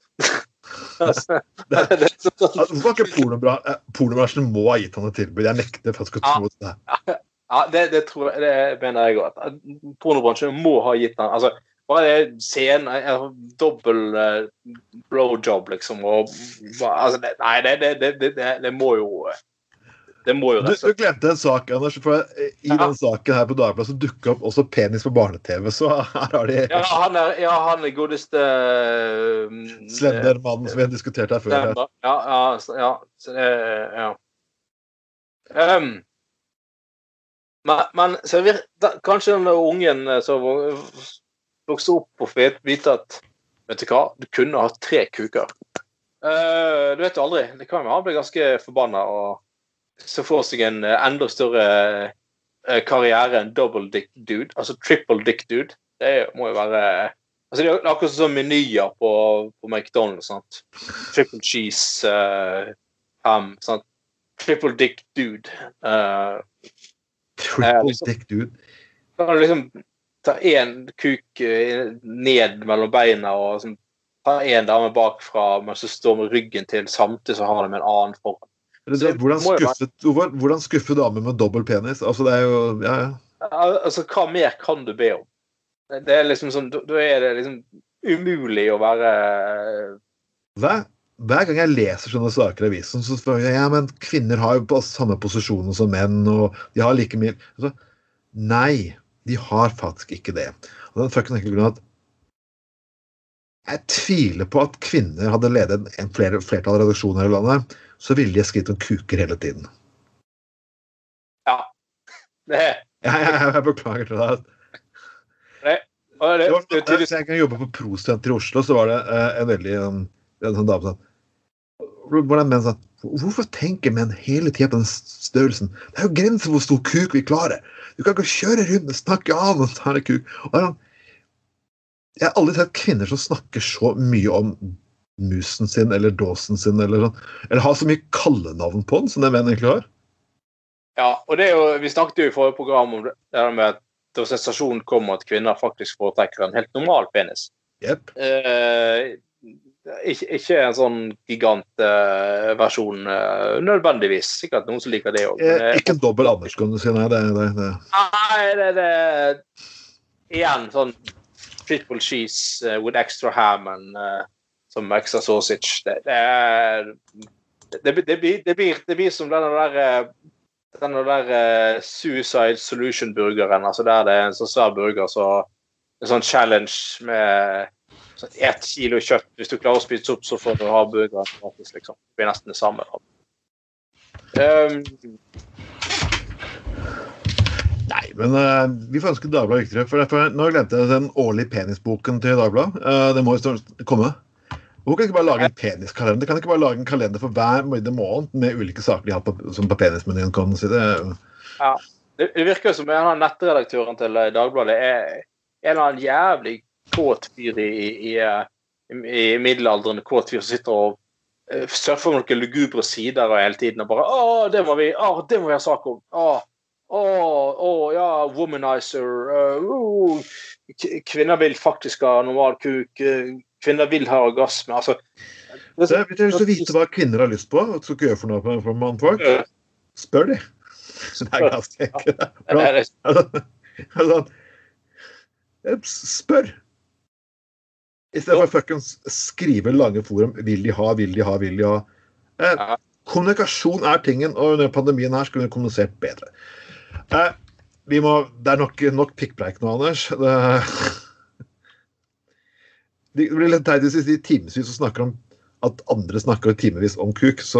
Hvorfor ikke pornobransjen må ha gitt han et tilbud? Jeg nekter for at jeg skal tro det. Ja, det tror jeg, det mener jeg også. Pornobransjen må ha gitt han, altså, bare det scenen, dobbel blowjob, liksom, og, altså, det må jo Du glemte en sak, Anders, for i den saken her på Dagbladet så dukket opp også penis på barne-TV, så her har de... han er godeste... Slendermannen som vi har diskutert her før. Ja, så det, ja. Men så kanskje den ungen som vokste opp og vite at, vet du hva, du kunne ha 3 kuker. Du vet jo aldri, det kan jo han bli ganske forbannet, og så får seg en enda større karriere enn double dick dude, altså triple dick dude. Det må jo være, altså det er akkurat sånn menyer på McDonald's, sant? Triple cheese, ham, sant? Triple dick dude. Triple dick dude. Kan du liksom ta en kuk ned mellom beina og liksom, ta en dame bakfra, men så står med ryggen til samtidig så har de en annen form. Hvordan skuffer damer med dobbelt penis? Altså det er jo, ja. Altså hva mer kan du be om? Det er liksom sånn, da er det liksom umulig å være... Hver gang jeg leser sånne saker i avisen, så spør jeg, ja, men kvinner har jo på samme posisjoner som menn, og de har like mye. Altså, nei, de har faktisk ikke det. Og den fucking enkle grunnen at jeg tviler på at kvinner hadde ledet en flertall redaksjoner i landet, så ville de skrive om kuker hele tiden. Ja, det er... Jeg beklager til deg. Jeg kan jobbe på Pro-senter i Oslo, så var det en veldig en sånn dame sånn, hvordan menn sånn, hvorfor tenker menn hele tiden på den størrelsen? Det er jo grenser hvor stor kuk vi klarer. Du kan ikke kjøre rundt og snakke av og ta en kuk. Og jeg har aldri sett kvinner som snakker så mye om musen sin, eller dåsen sin, eller sånn, eller har så mye kallenavn på den, som det menn egentlig har. Ja, og det er jo, vi snakket jo i forrige program om det der med at da sensasjonen kom at kvinner faktisk foretrekker en helt normal penis. Yep. Ikke en sånn gigantversjon nødvendigvis, sikkert noen som liker det også. Ikke en dobbelt Anders, kan du si, nei, det. Nei, det igjen sånn triple cheese with extra ham and som extra sausage. Det blir som denne der suicide solution burgeren, altså der det er en sånn svær burger, så en sånn challenge med sånn 1 kilo kjøtt. Hvis du klarer å spise opp, så får du ha burgeren gratis, liksom. Det blir nesten det samme. Nei, men vi får ønske Dagbladet viktigere, for nå glemte jeg den årlige penisboken til Dagbladet. Det må jo komme. Hvorfor kan ikke bare lage en peniskalender? Kan ikke bare lage en kalender for hver måned med ulike saker de har som på penismenyen, kan man si det? Ja, det virker som en nettredaktøren til Dagbladet en eller annen jævlig kåt fyr i middelalderen, kåt fyr som sitter og surfer med noen lugubre sider hele tiden og bare, det må vi ha sak om. Ja, womanizer. Kvinner vil faktisk ha normal kuk. Kvinner vil ha orgasme. Altså, hvis du vil vite hva kvinner har lyst på, hva skal ikke gjøre for noe for mannfolk, spør de. Det er ganske enkelt. Spør. I stedet for fuckings skrive lange forum, vil de ha. Kommunikasjon tingen, og under pandemien her skulle vi kommunisert bedre. Det nok pikkpreik nå, Anders. Det blir litt teit hvis de timesvis snakker om at andre snakker timevis om kuk, så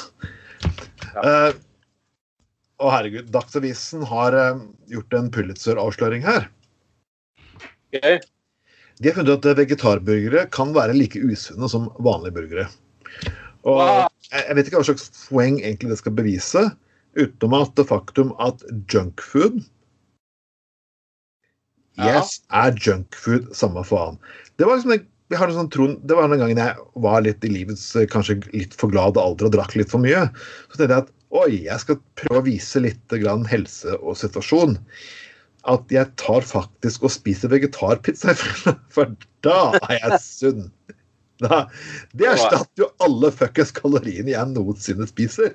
herregud, Dagsavisen har gjort en Pulitzer-avsløring her. Okay. De har funnet at vegetarburgere kan være like usunne som vanlige burgere. Og jeg vet ikke hva slags poeng egentlig det skal bevise, utenom at det faktum at junkfood junkfood samme faen. Det var liksom, jeg har en sånn tron, det var den gangen jeg var litt i livets, kanskje litt for glad alder og drakk litt for mye. Så tenkte jeg at, jeg skal prøve å vise litt grann helse og situasjon. At jeg tar faktisk og spiser vegetarpizza, for da jeg sunn. Det erstatter jo alle fuckings kaloriene jeg noensinne spiser.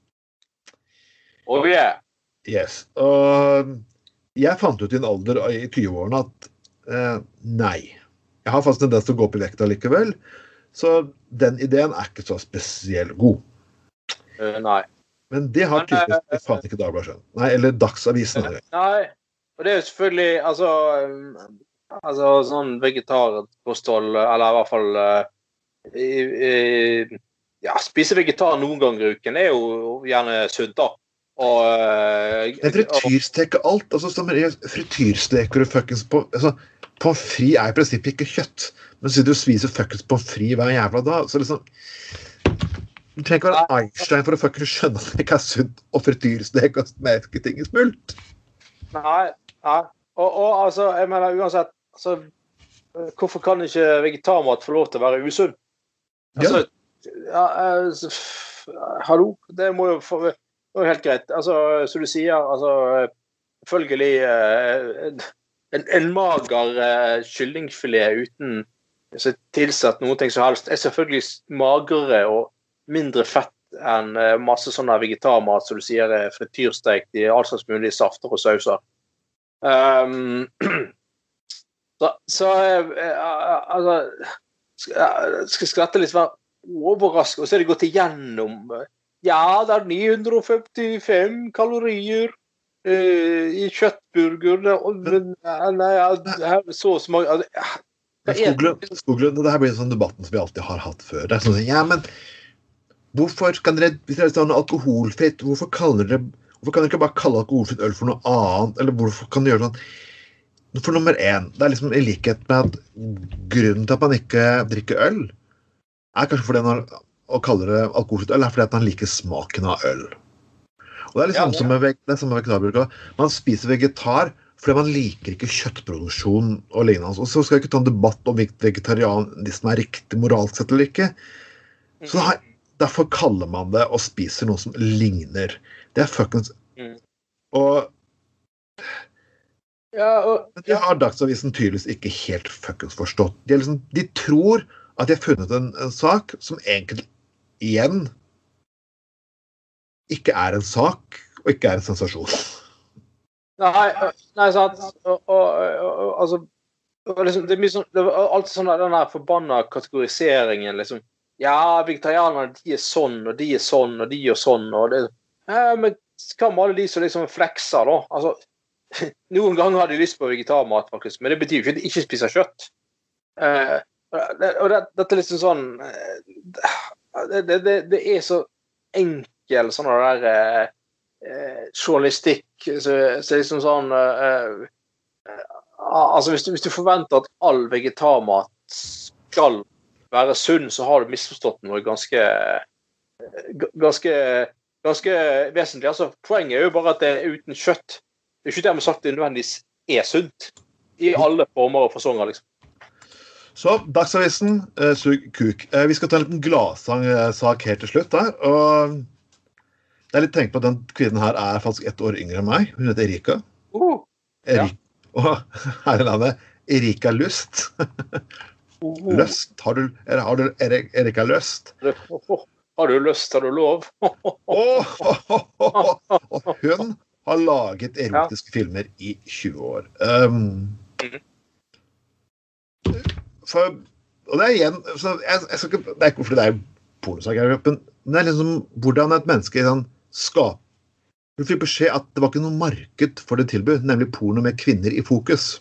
Yes. Og jeg fant ut i en alder i 20-årene at nei. Jeg har faktisk tendens til å gå opp i vekta likevel, så den ideen ikke så spesielt god. Nei. Men det har tydeligvis faen ikke Dagbladet skjønt. Nei, eller Dagsavisen. Nei, og det jo selvfølgelig, altså sånn vegetarkosthold, eller i hvert fall spise vegetar noen ganger i uken jo gjerne sunt da. Men frityrsteker alt, altså frityrsteker og fuckings på, altså pommes frites i prinsippet ikke kjøtt, men så du spiser fuckings pommes frites hver jævla dag, så liksom du trenger ikke være Einstein for å fuckings skjønne at det ikke sunt og frityrstek og smerketing i smult. Nei, og altså, jeg mener uansett, altså, hvorfor kan ikke vegetarmat få lov til å være usunn? Altså, hallo, det må jo helt greit. Altså, som du sier, altså, følgelig en mager kyllingfilet uten tilsatt noen ting som helst selvfølgelig magrere og mindre fett enn masse sånne vegetarmat, som du sier, frityrstekt i all slags mulige safter og sauser. Altså, skal skratte litt være overrasket, og så det gått igjennom det 955 kalorier i kjøttburger, så mange Skoglund, det her blir en sånn debatten som vi alltid har hatt før. Det sånn, men hvorfor kan dere, hvis dere sånn alkoholfritt, hvorfor kan dere ikke bare kalle alkoholfritt øl for noe annet, eller hvorfor kan dere gjøre sånn? For nummer 1, det liksom i likhet med at grunnen til at man ikke drikker øl, kanskje fordi man kaller det alkoholfritt øl, fordi at man liker smaken av øl. Og det liksom som med vegetarburger. Man spiser vegetar fordi man liker ikke kjøttproduksjon og lignende. Og så skal jeg ikke ta en debatt om vegetarianisme riktig moralt sett eller ikke. Så derfor kaller man det og spiser noe som ligner. Det fuckings... Og... Men de har Dagsavisen tydeligvis ikke helt fuckings forstått. De tror at de har funnet en sak som egentlig igjen ikke en sak og ikke en sensasjon. Nei, sant. Altså, det mye sånn, det var alltid sånn den her forbanna kategoriseringen, liksom. Vegetarianerne, de sånn, og de sånn, og de gjør sånn, og det... men hva med alle de som liksom flekser, da? Altså, noen ganger har de lyst på vegetarmat, faktisk, men det betyr jo ikke at de ikke spiser kjøtt. Og dette liksom sånn... Det så enkel, sånn der journalistikk, så liksom sånn... altså, hvis du forventer at all vegetarmat skal være sunn, så har du misforstått noe ganske vesentlig. Altså, poenget er jo bare at det er uten kjøtt. Det er ikke dermed sagt det nødvendigvis er sunt. I alle former og fasonger, liksom. Så, Dagsavisen, sug kuk. Vi skal ta en liten gladsak helt til slutt der, og det er litt tenkt på at den kvinnen her er faktisk 1 år yngre enn meg. Hun heter Erika. Ja. Og her er navnet Erika Lust. Løst. Har du Erika Løst? Har du lyst, har du lov? Og hun har laget erotiske filmer i 20 år. Og det er igjen så jeg skal ikke, det er ikke fordi det er pornosak men det er liksom hvordan et menneske skaper. Du fikk beskjed at det var ikke noe marked for det tilbud, nemlig porno med kvinner i fokus.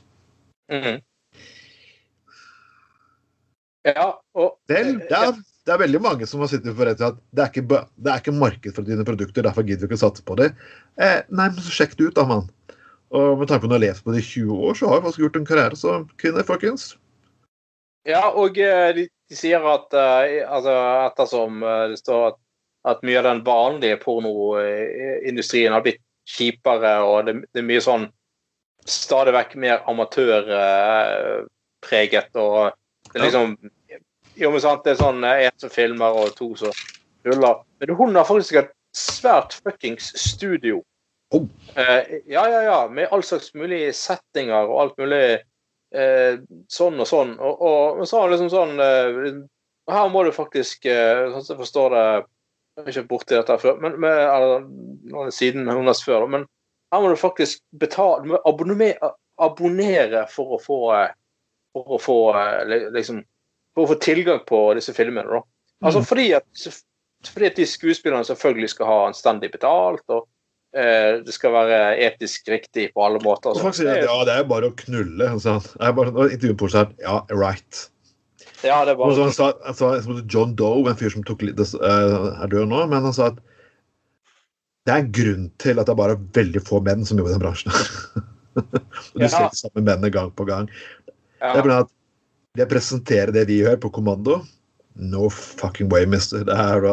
Ja, og det er veldig mange som har sittet for rett til at det er ikke marked for dine produkter, derfor gidder du ikke satse på det. Nei, men så sjekk det ut da, mann. Og med tanke på når jeg har lest på det i 20 år, så har jeg faktisk gjort en karriere som kvinner, folkens. Ja, og de sier at ettersom det står at mye av den vanlige pornoindustrien har blitt kjipere, og det er mye sånn stadig vekk mer amatørpreget, og det er liksom jo, men sant, det er sånn en som filmer og to som ruller. Men hun har faktisk et svært fuckings studio. Ja, med all slags mulige settinger og alt mulig sånn og sånn. Og så har han liksom sånn her må du faktisk, sånn som jeg forstår det, jeg har ikke borti dette før, men siden hennes før, men her må du faktisk betale, abonnere for å få tilgang på disse filmene da. Altså fordi at de skuespillerne selvfølgelig skal ha anstendig betalt, og det skal være etisk riktig på alle måter. Og folk sier at ja, det er bare å knulle. Jeg bare intervjuet på seg, ja, right. Ja, det er bare... Han sa John Doe, en fyr som er død nå, men han sa at det er en grunn til at det er bare veldig få menn som jobber i den bransjen. Og du ser de samme mennene gang på gang. Det er blant at det presenterer det vi gjør på kommando. No fucking way, mister. Det er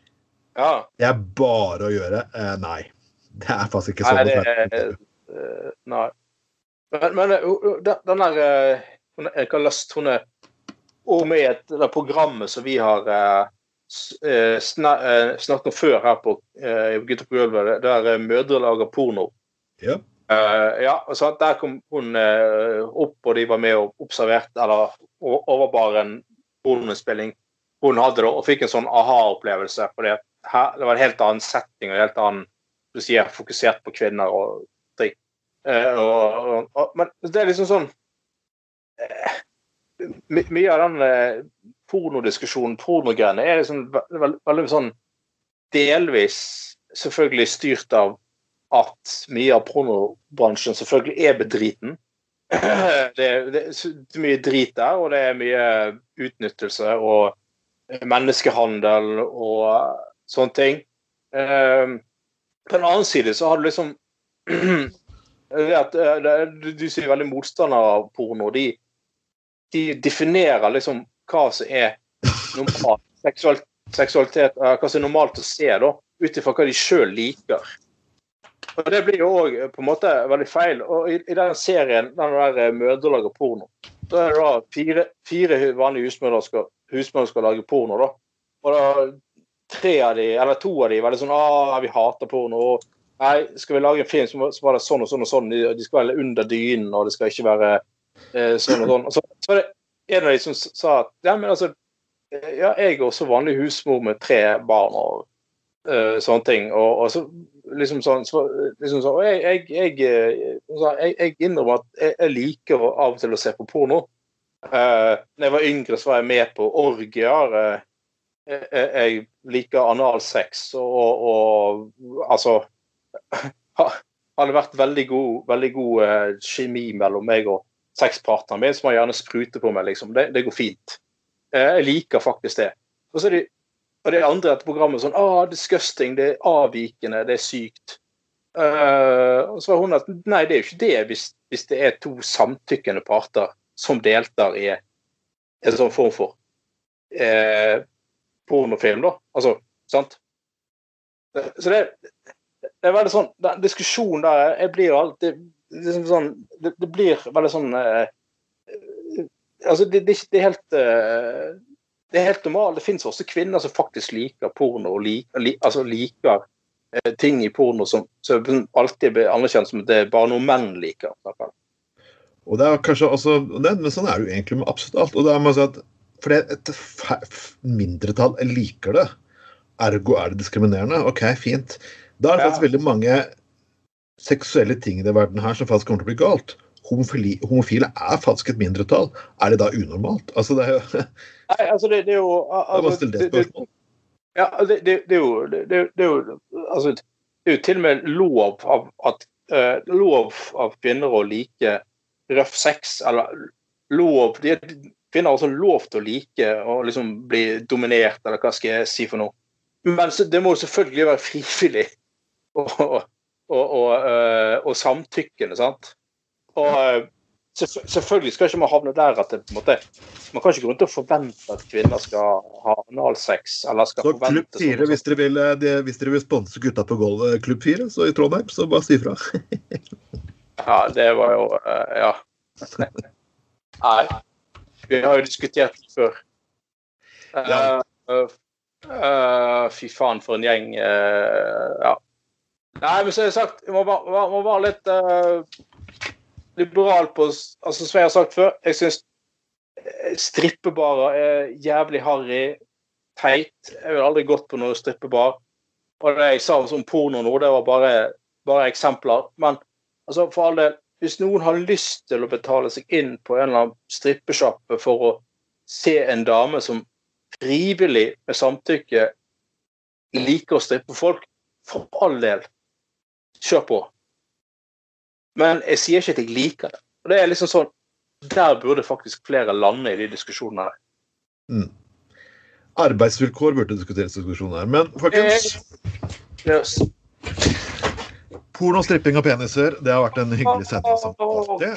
bare å gjøre. Nei. Det er faktisk ikke sånn. Nei. Men den der Erika Løst, hun er med det programmet som vi har snakket om før her på Gutter på gulvet, der mødre lager porno. Ja. Så der kom hun opp, og de var med og observerte, eller overbar en pornoinnspilling hun hadde da, og fikk en sånn aha-opplevelse, for det var en helt annen setting, og en helt annen, du sier, fokusert på kvinner og ting. Men det er liksom sånn, mye av den pornodiskusjonen, pornogreiene, er liksom veldig sånn delvis selvfølgelig styrt av at mye av pornobransjen selvfølgelig er bedriten. Det er mye drit der, og det er mye utnyttelse og menneskehandel og sånne ting. På en annen side så har du liksom du sier veldig motstander av porno. De definerer liksom hva som er normalt seksualitet, hva som er normalt å se da, utifra hva de selv liker. Og det blir jo også på en måte veldig feil. Og i den serien, den der mødre lager porno, da er det da fire vanlige husmødre skal lage porno da. Og da 2 av de var det sånn, vi hater porno, og nei, skal vi lage en film så var det sånn og sånn og sånn, de skal være under dynen, og det skal ikke være sånn og sånn. Og så var det en av de som sa at, ja, men altså, jeg er også vanlig husmor med 3 barn og sånne ting, og så liksom sånn, og jeg innrømmer at jeg liker av og til å se på porno. Når jeg var yngre så var jeg med på orgier, jeg liker analsex, og altså hadde vært veldig god kjemi mellom meg og sexpartneren min, som har gjerne sprutet på meg, liksom. Det går fint. Jeg liker faktisk det. Og så er det andre etter programmet sånn, disgusting, det er avvikende, det er sykt. Og så var hun at, nei, det er jo ikke det hvis det er 2 samtykkende parter som deltar i en sånn form for pornofilm, da. Altså, sant? Så det er veldig sånn, den diskusjonen der, jeg blir jo alltid, liksom sånn, det blir veldig sånn, altså det er helt, det er helt normalt. Det finnes også kvinner som faktisk liker porno, og liker ting i porno som alltid blir anerkjent som at det er bare noe menn liker. Og det er kanskje også, men sånn er det jo egentlig med absolutt alt. Og det er med å si at, for det et mindretall liker det, ergo er det diskriminerende. Ok, fint. Da er det faktisk veldig mange seksuelle ting i verden her som faktisk kommer til å bli galt. Homofile er faktisk et mindretall. Er det da unormalt? Altså, det er jo... Nei, altså, det er jo... Altså, det er jo til og med lov av kvinner å like røff sex, eller lov... Kvinner har også lov til å like og liksom bli dominert, eller hva skal jeg si for noe. Men det må selvfølgelig være frivillig og samtykkende, sant? Og selvfølgelig skal ikke man havne der at det på en måte, man kan ikke gå rundt og forvente at kvinner skal ha analsex, eller skal så forvente... Klubb 4, hvis dere vil sponse gutta på gulvet, Klubb 4, så i Trondheim, så bare si fra. Ja, det var jo, ja. Nei, vi har jo diskutert det før. Fy faen for en gjeng, ja. Nei, men så har jeg sagt, jeg må være litt liberal på, altså som jeg har sagt før, jeg synes strippebarer er jævlig harry, teit, jeg vil aldri gått på noe strippebar, og det jeg sa om porno nå, det var bare eksempler, men altså for all del, hvis noen har lyst til å betale seg inn på en eller annen strippesjappe for å se en dame som frivillig med samtykke liker å strippe folk, for all del, kjør på. Men jeg sier ikke at jeg liker det. Og det er liksom sånn, der burde faktisk flere lande i de diskusjonene her. Arbeidsvilkår burde diskuteres diskusjoner her. Men folkens, yes. Porno og stripping av peniser, det har vært en hyggelig sending som alltid.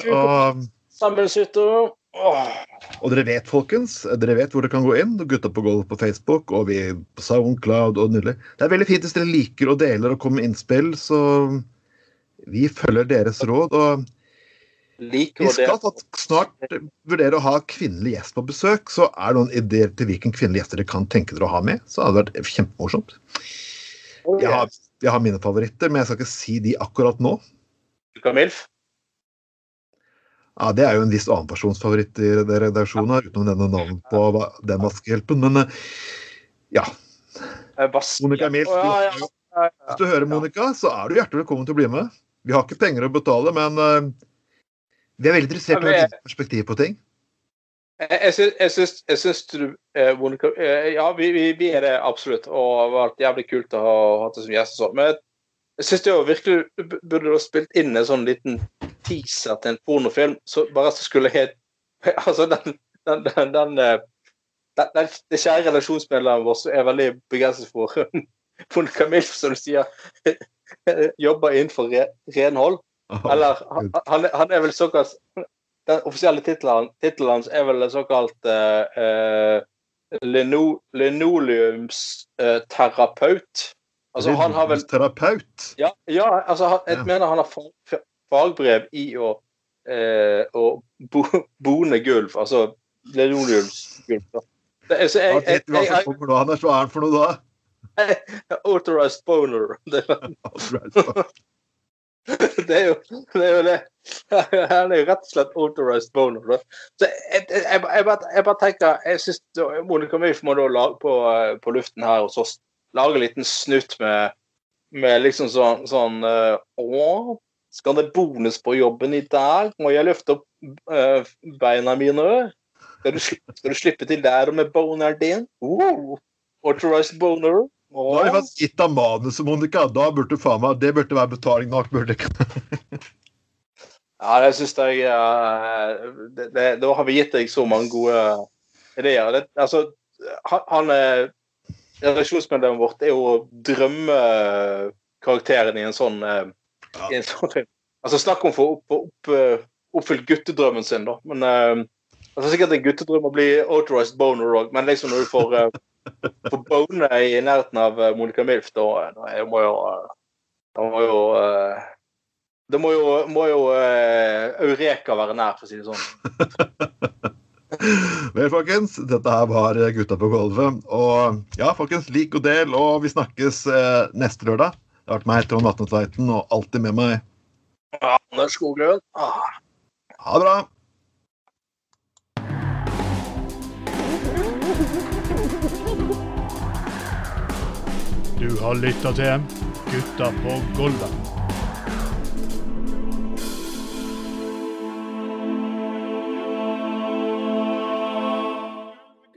Og dere vet, folkens, dere vet hvor dere kan gå inn, Gutta på gulvet på Facebook, og vi på SoundCloud og nydelig. Det er veldig fint hvis dere liker og deler og kommer med innspill, så vi følger deres råd, og vi skal snart vurdere å ha kvinnelig gjest på besøk, så er det noen ideer til hvilken kvinnelige gjester dere kan tenke dere å ha med, så hadde det vært kjempemorsomt. Jeg har mine favoritter, men jeg skal ikke si de akkurat nå. Milf? Ja, det er jo en viss annen persons favoritt i redaksjonen her, utenom denne navnet på den vaskehjelpen, men ja. Monica Milf, hvis du hører Monica, så er du hjertelig velkommen til å bli med. Vi har ikke penger å betale, men vi er veldig interessert i ditt perspektiv på ting. Jeg synes du, Monica, ja, vi er det absolutt, og det har vært jævlig kult å ha hatt det som gjest og sånn, men jeg synes det jo virkelig burde du ha spilt inn en sånn liten teaser til en pornofilm, så bare så skulle jeg altså det kjære relasjonsmedlemmet vår er veldig begeistret for Monica Milf, som du sier, jobber innenfor renhold, eller han er vel såkalt, den offisielle titelen hans er vel såkalt linoleumsterapeut. Altså han har vel terapeut. Ja, altså jeg mener han har fagbrev i å bone gulv, altså linoleumsgulv. Hva er han for noe da? Authorized boner. Det er jo det. Han er jo rett og slett authorized boner. Så jeg bare tenker, jeg synes Monica Milf må da lage på luften her hos oss, lage en liten snutt med liksom sånn skal det bonus på jobben i dag? Må jeg løfte opp beina mine? Skal du slippe til der med boner din? Authorized boner? Da har vi faktisk gitt av manus, Monica. Da burde faen meg, det burde være betaling nok, burde ikke. Ja, det synes jeg da har vi gitt deg så mange gode ideer. Altså, han redaksjonsmedlemmet vårt er jo drømmekarakteren i en sånn film. Altså, snakk om for å oppfylle guttedrømmen sin da, men Altså sikkert en guttedrøm å bli authorized boner også, men liksom når du får bone i nærheten av Monica Milf, da må jo Eureka være nær, for å si det sånn. Vel, folkens, dette her var Gutta på gulvet, og ja, folkens, lik og del, og vi snakkes neste lørdag. Det har vært meg, Trond Vatnetveiten, og alltid med meg. Anders Skoglund. Ha det bra! Du har lyttet til Gutta på gulvet.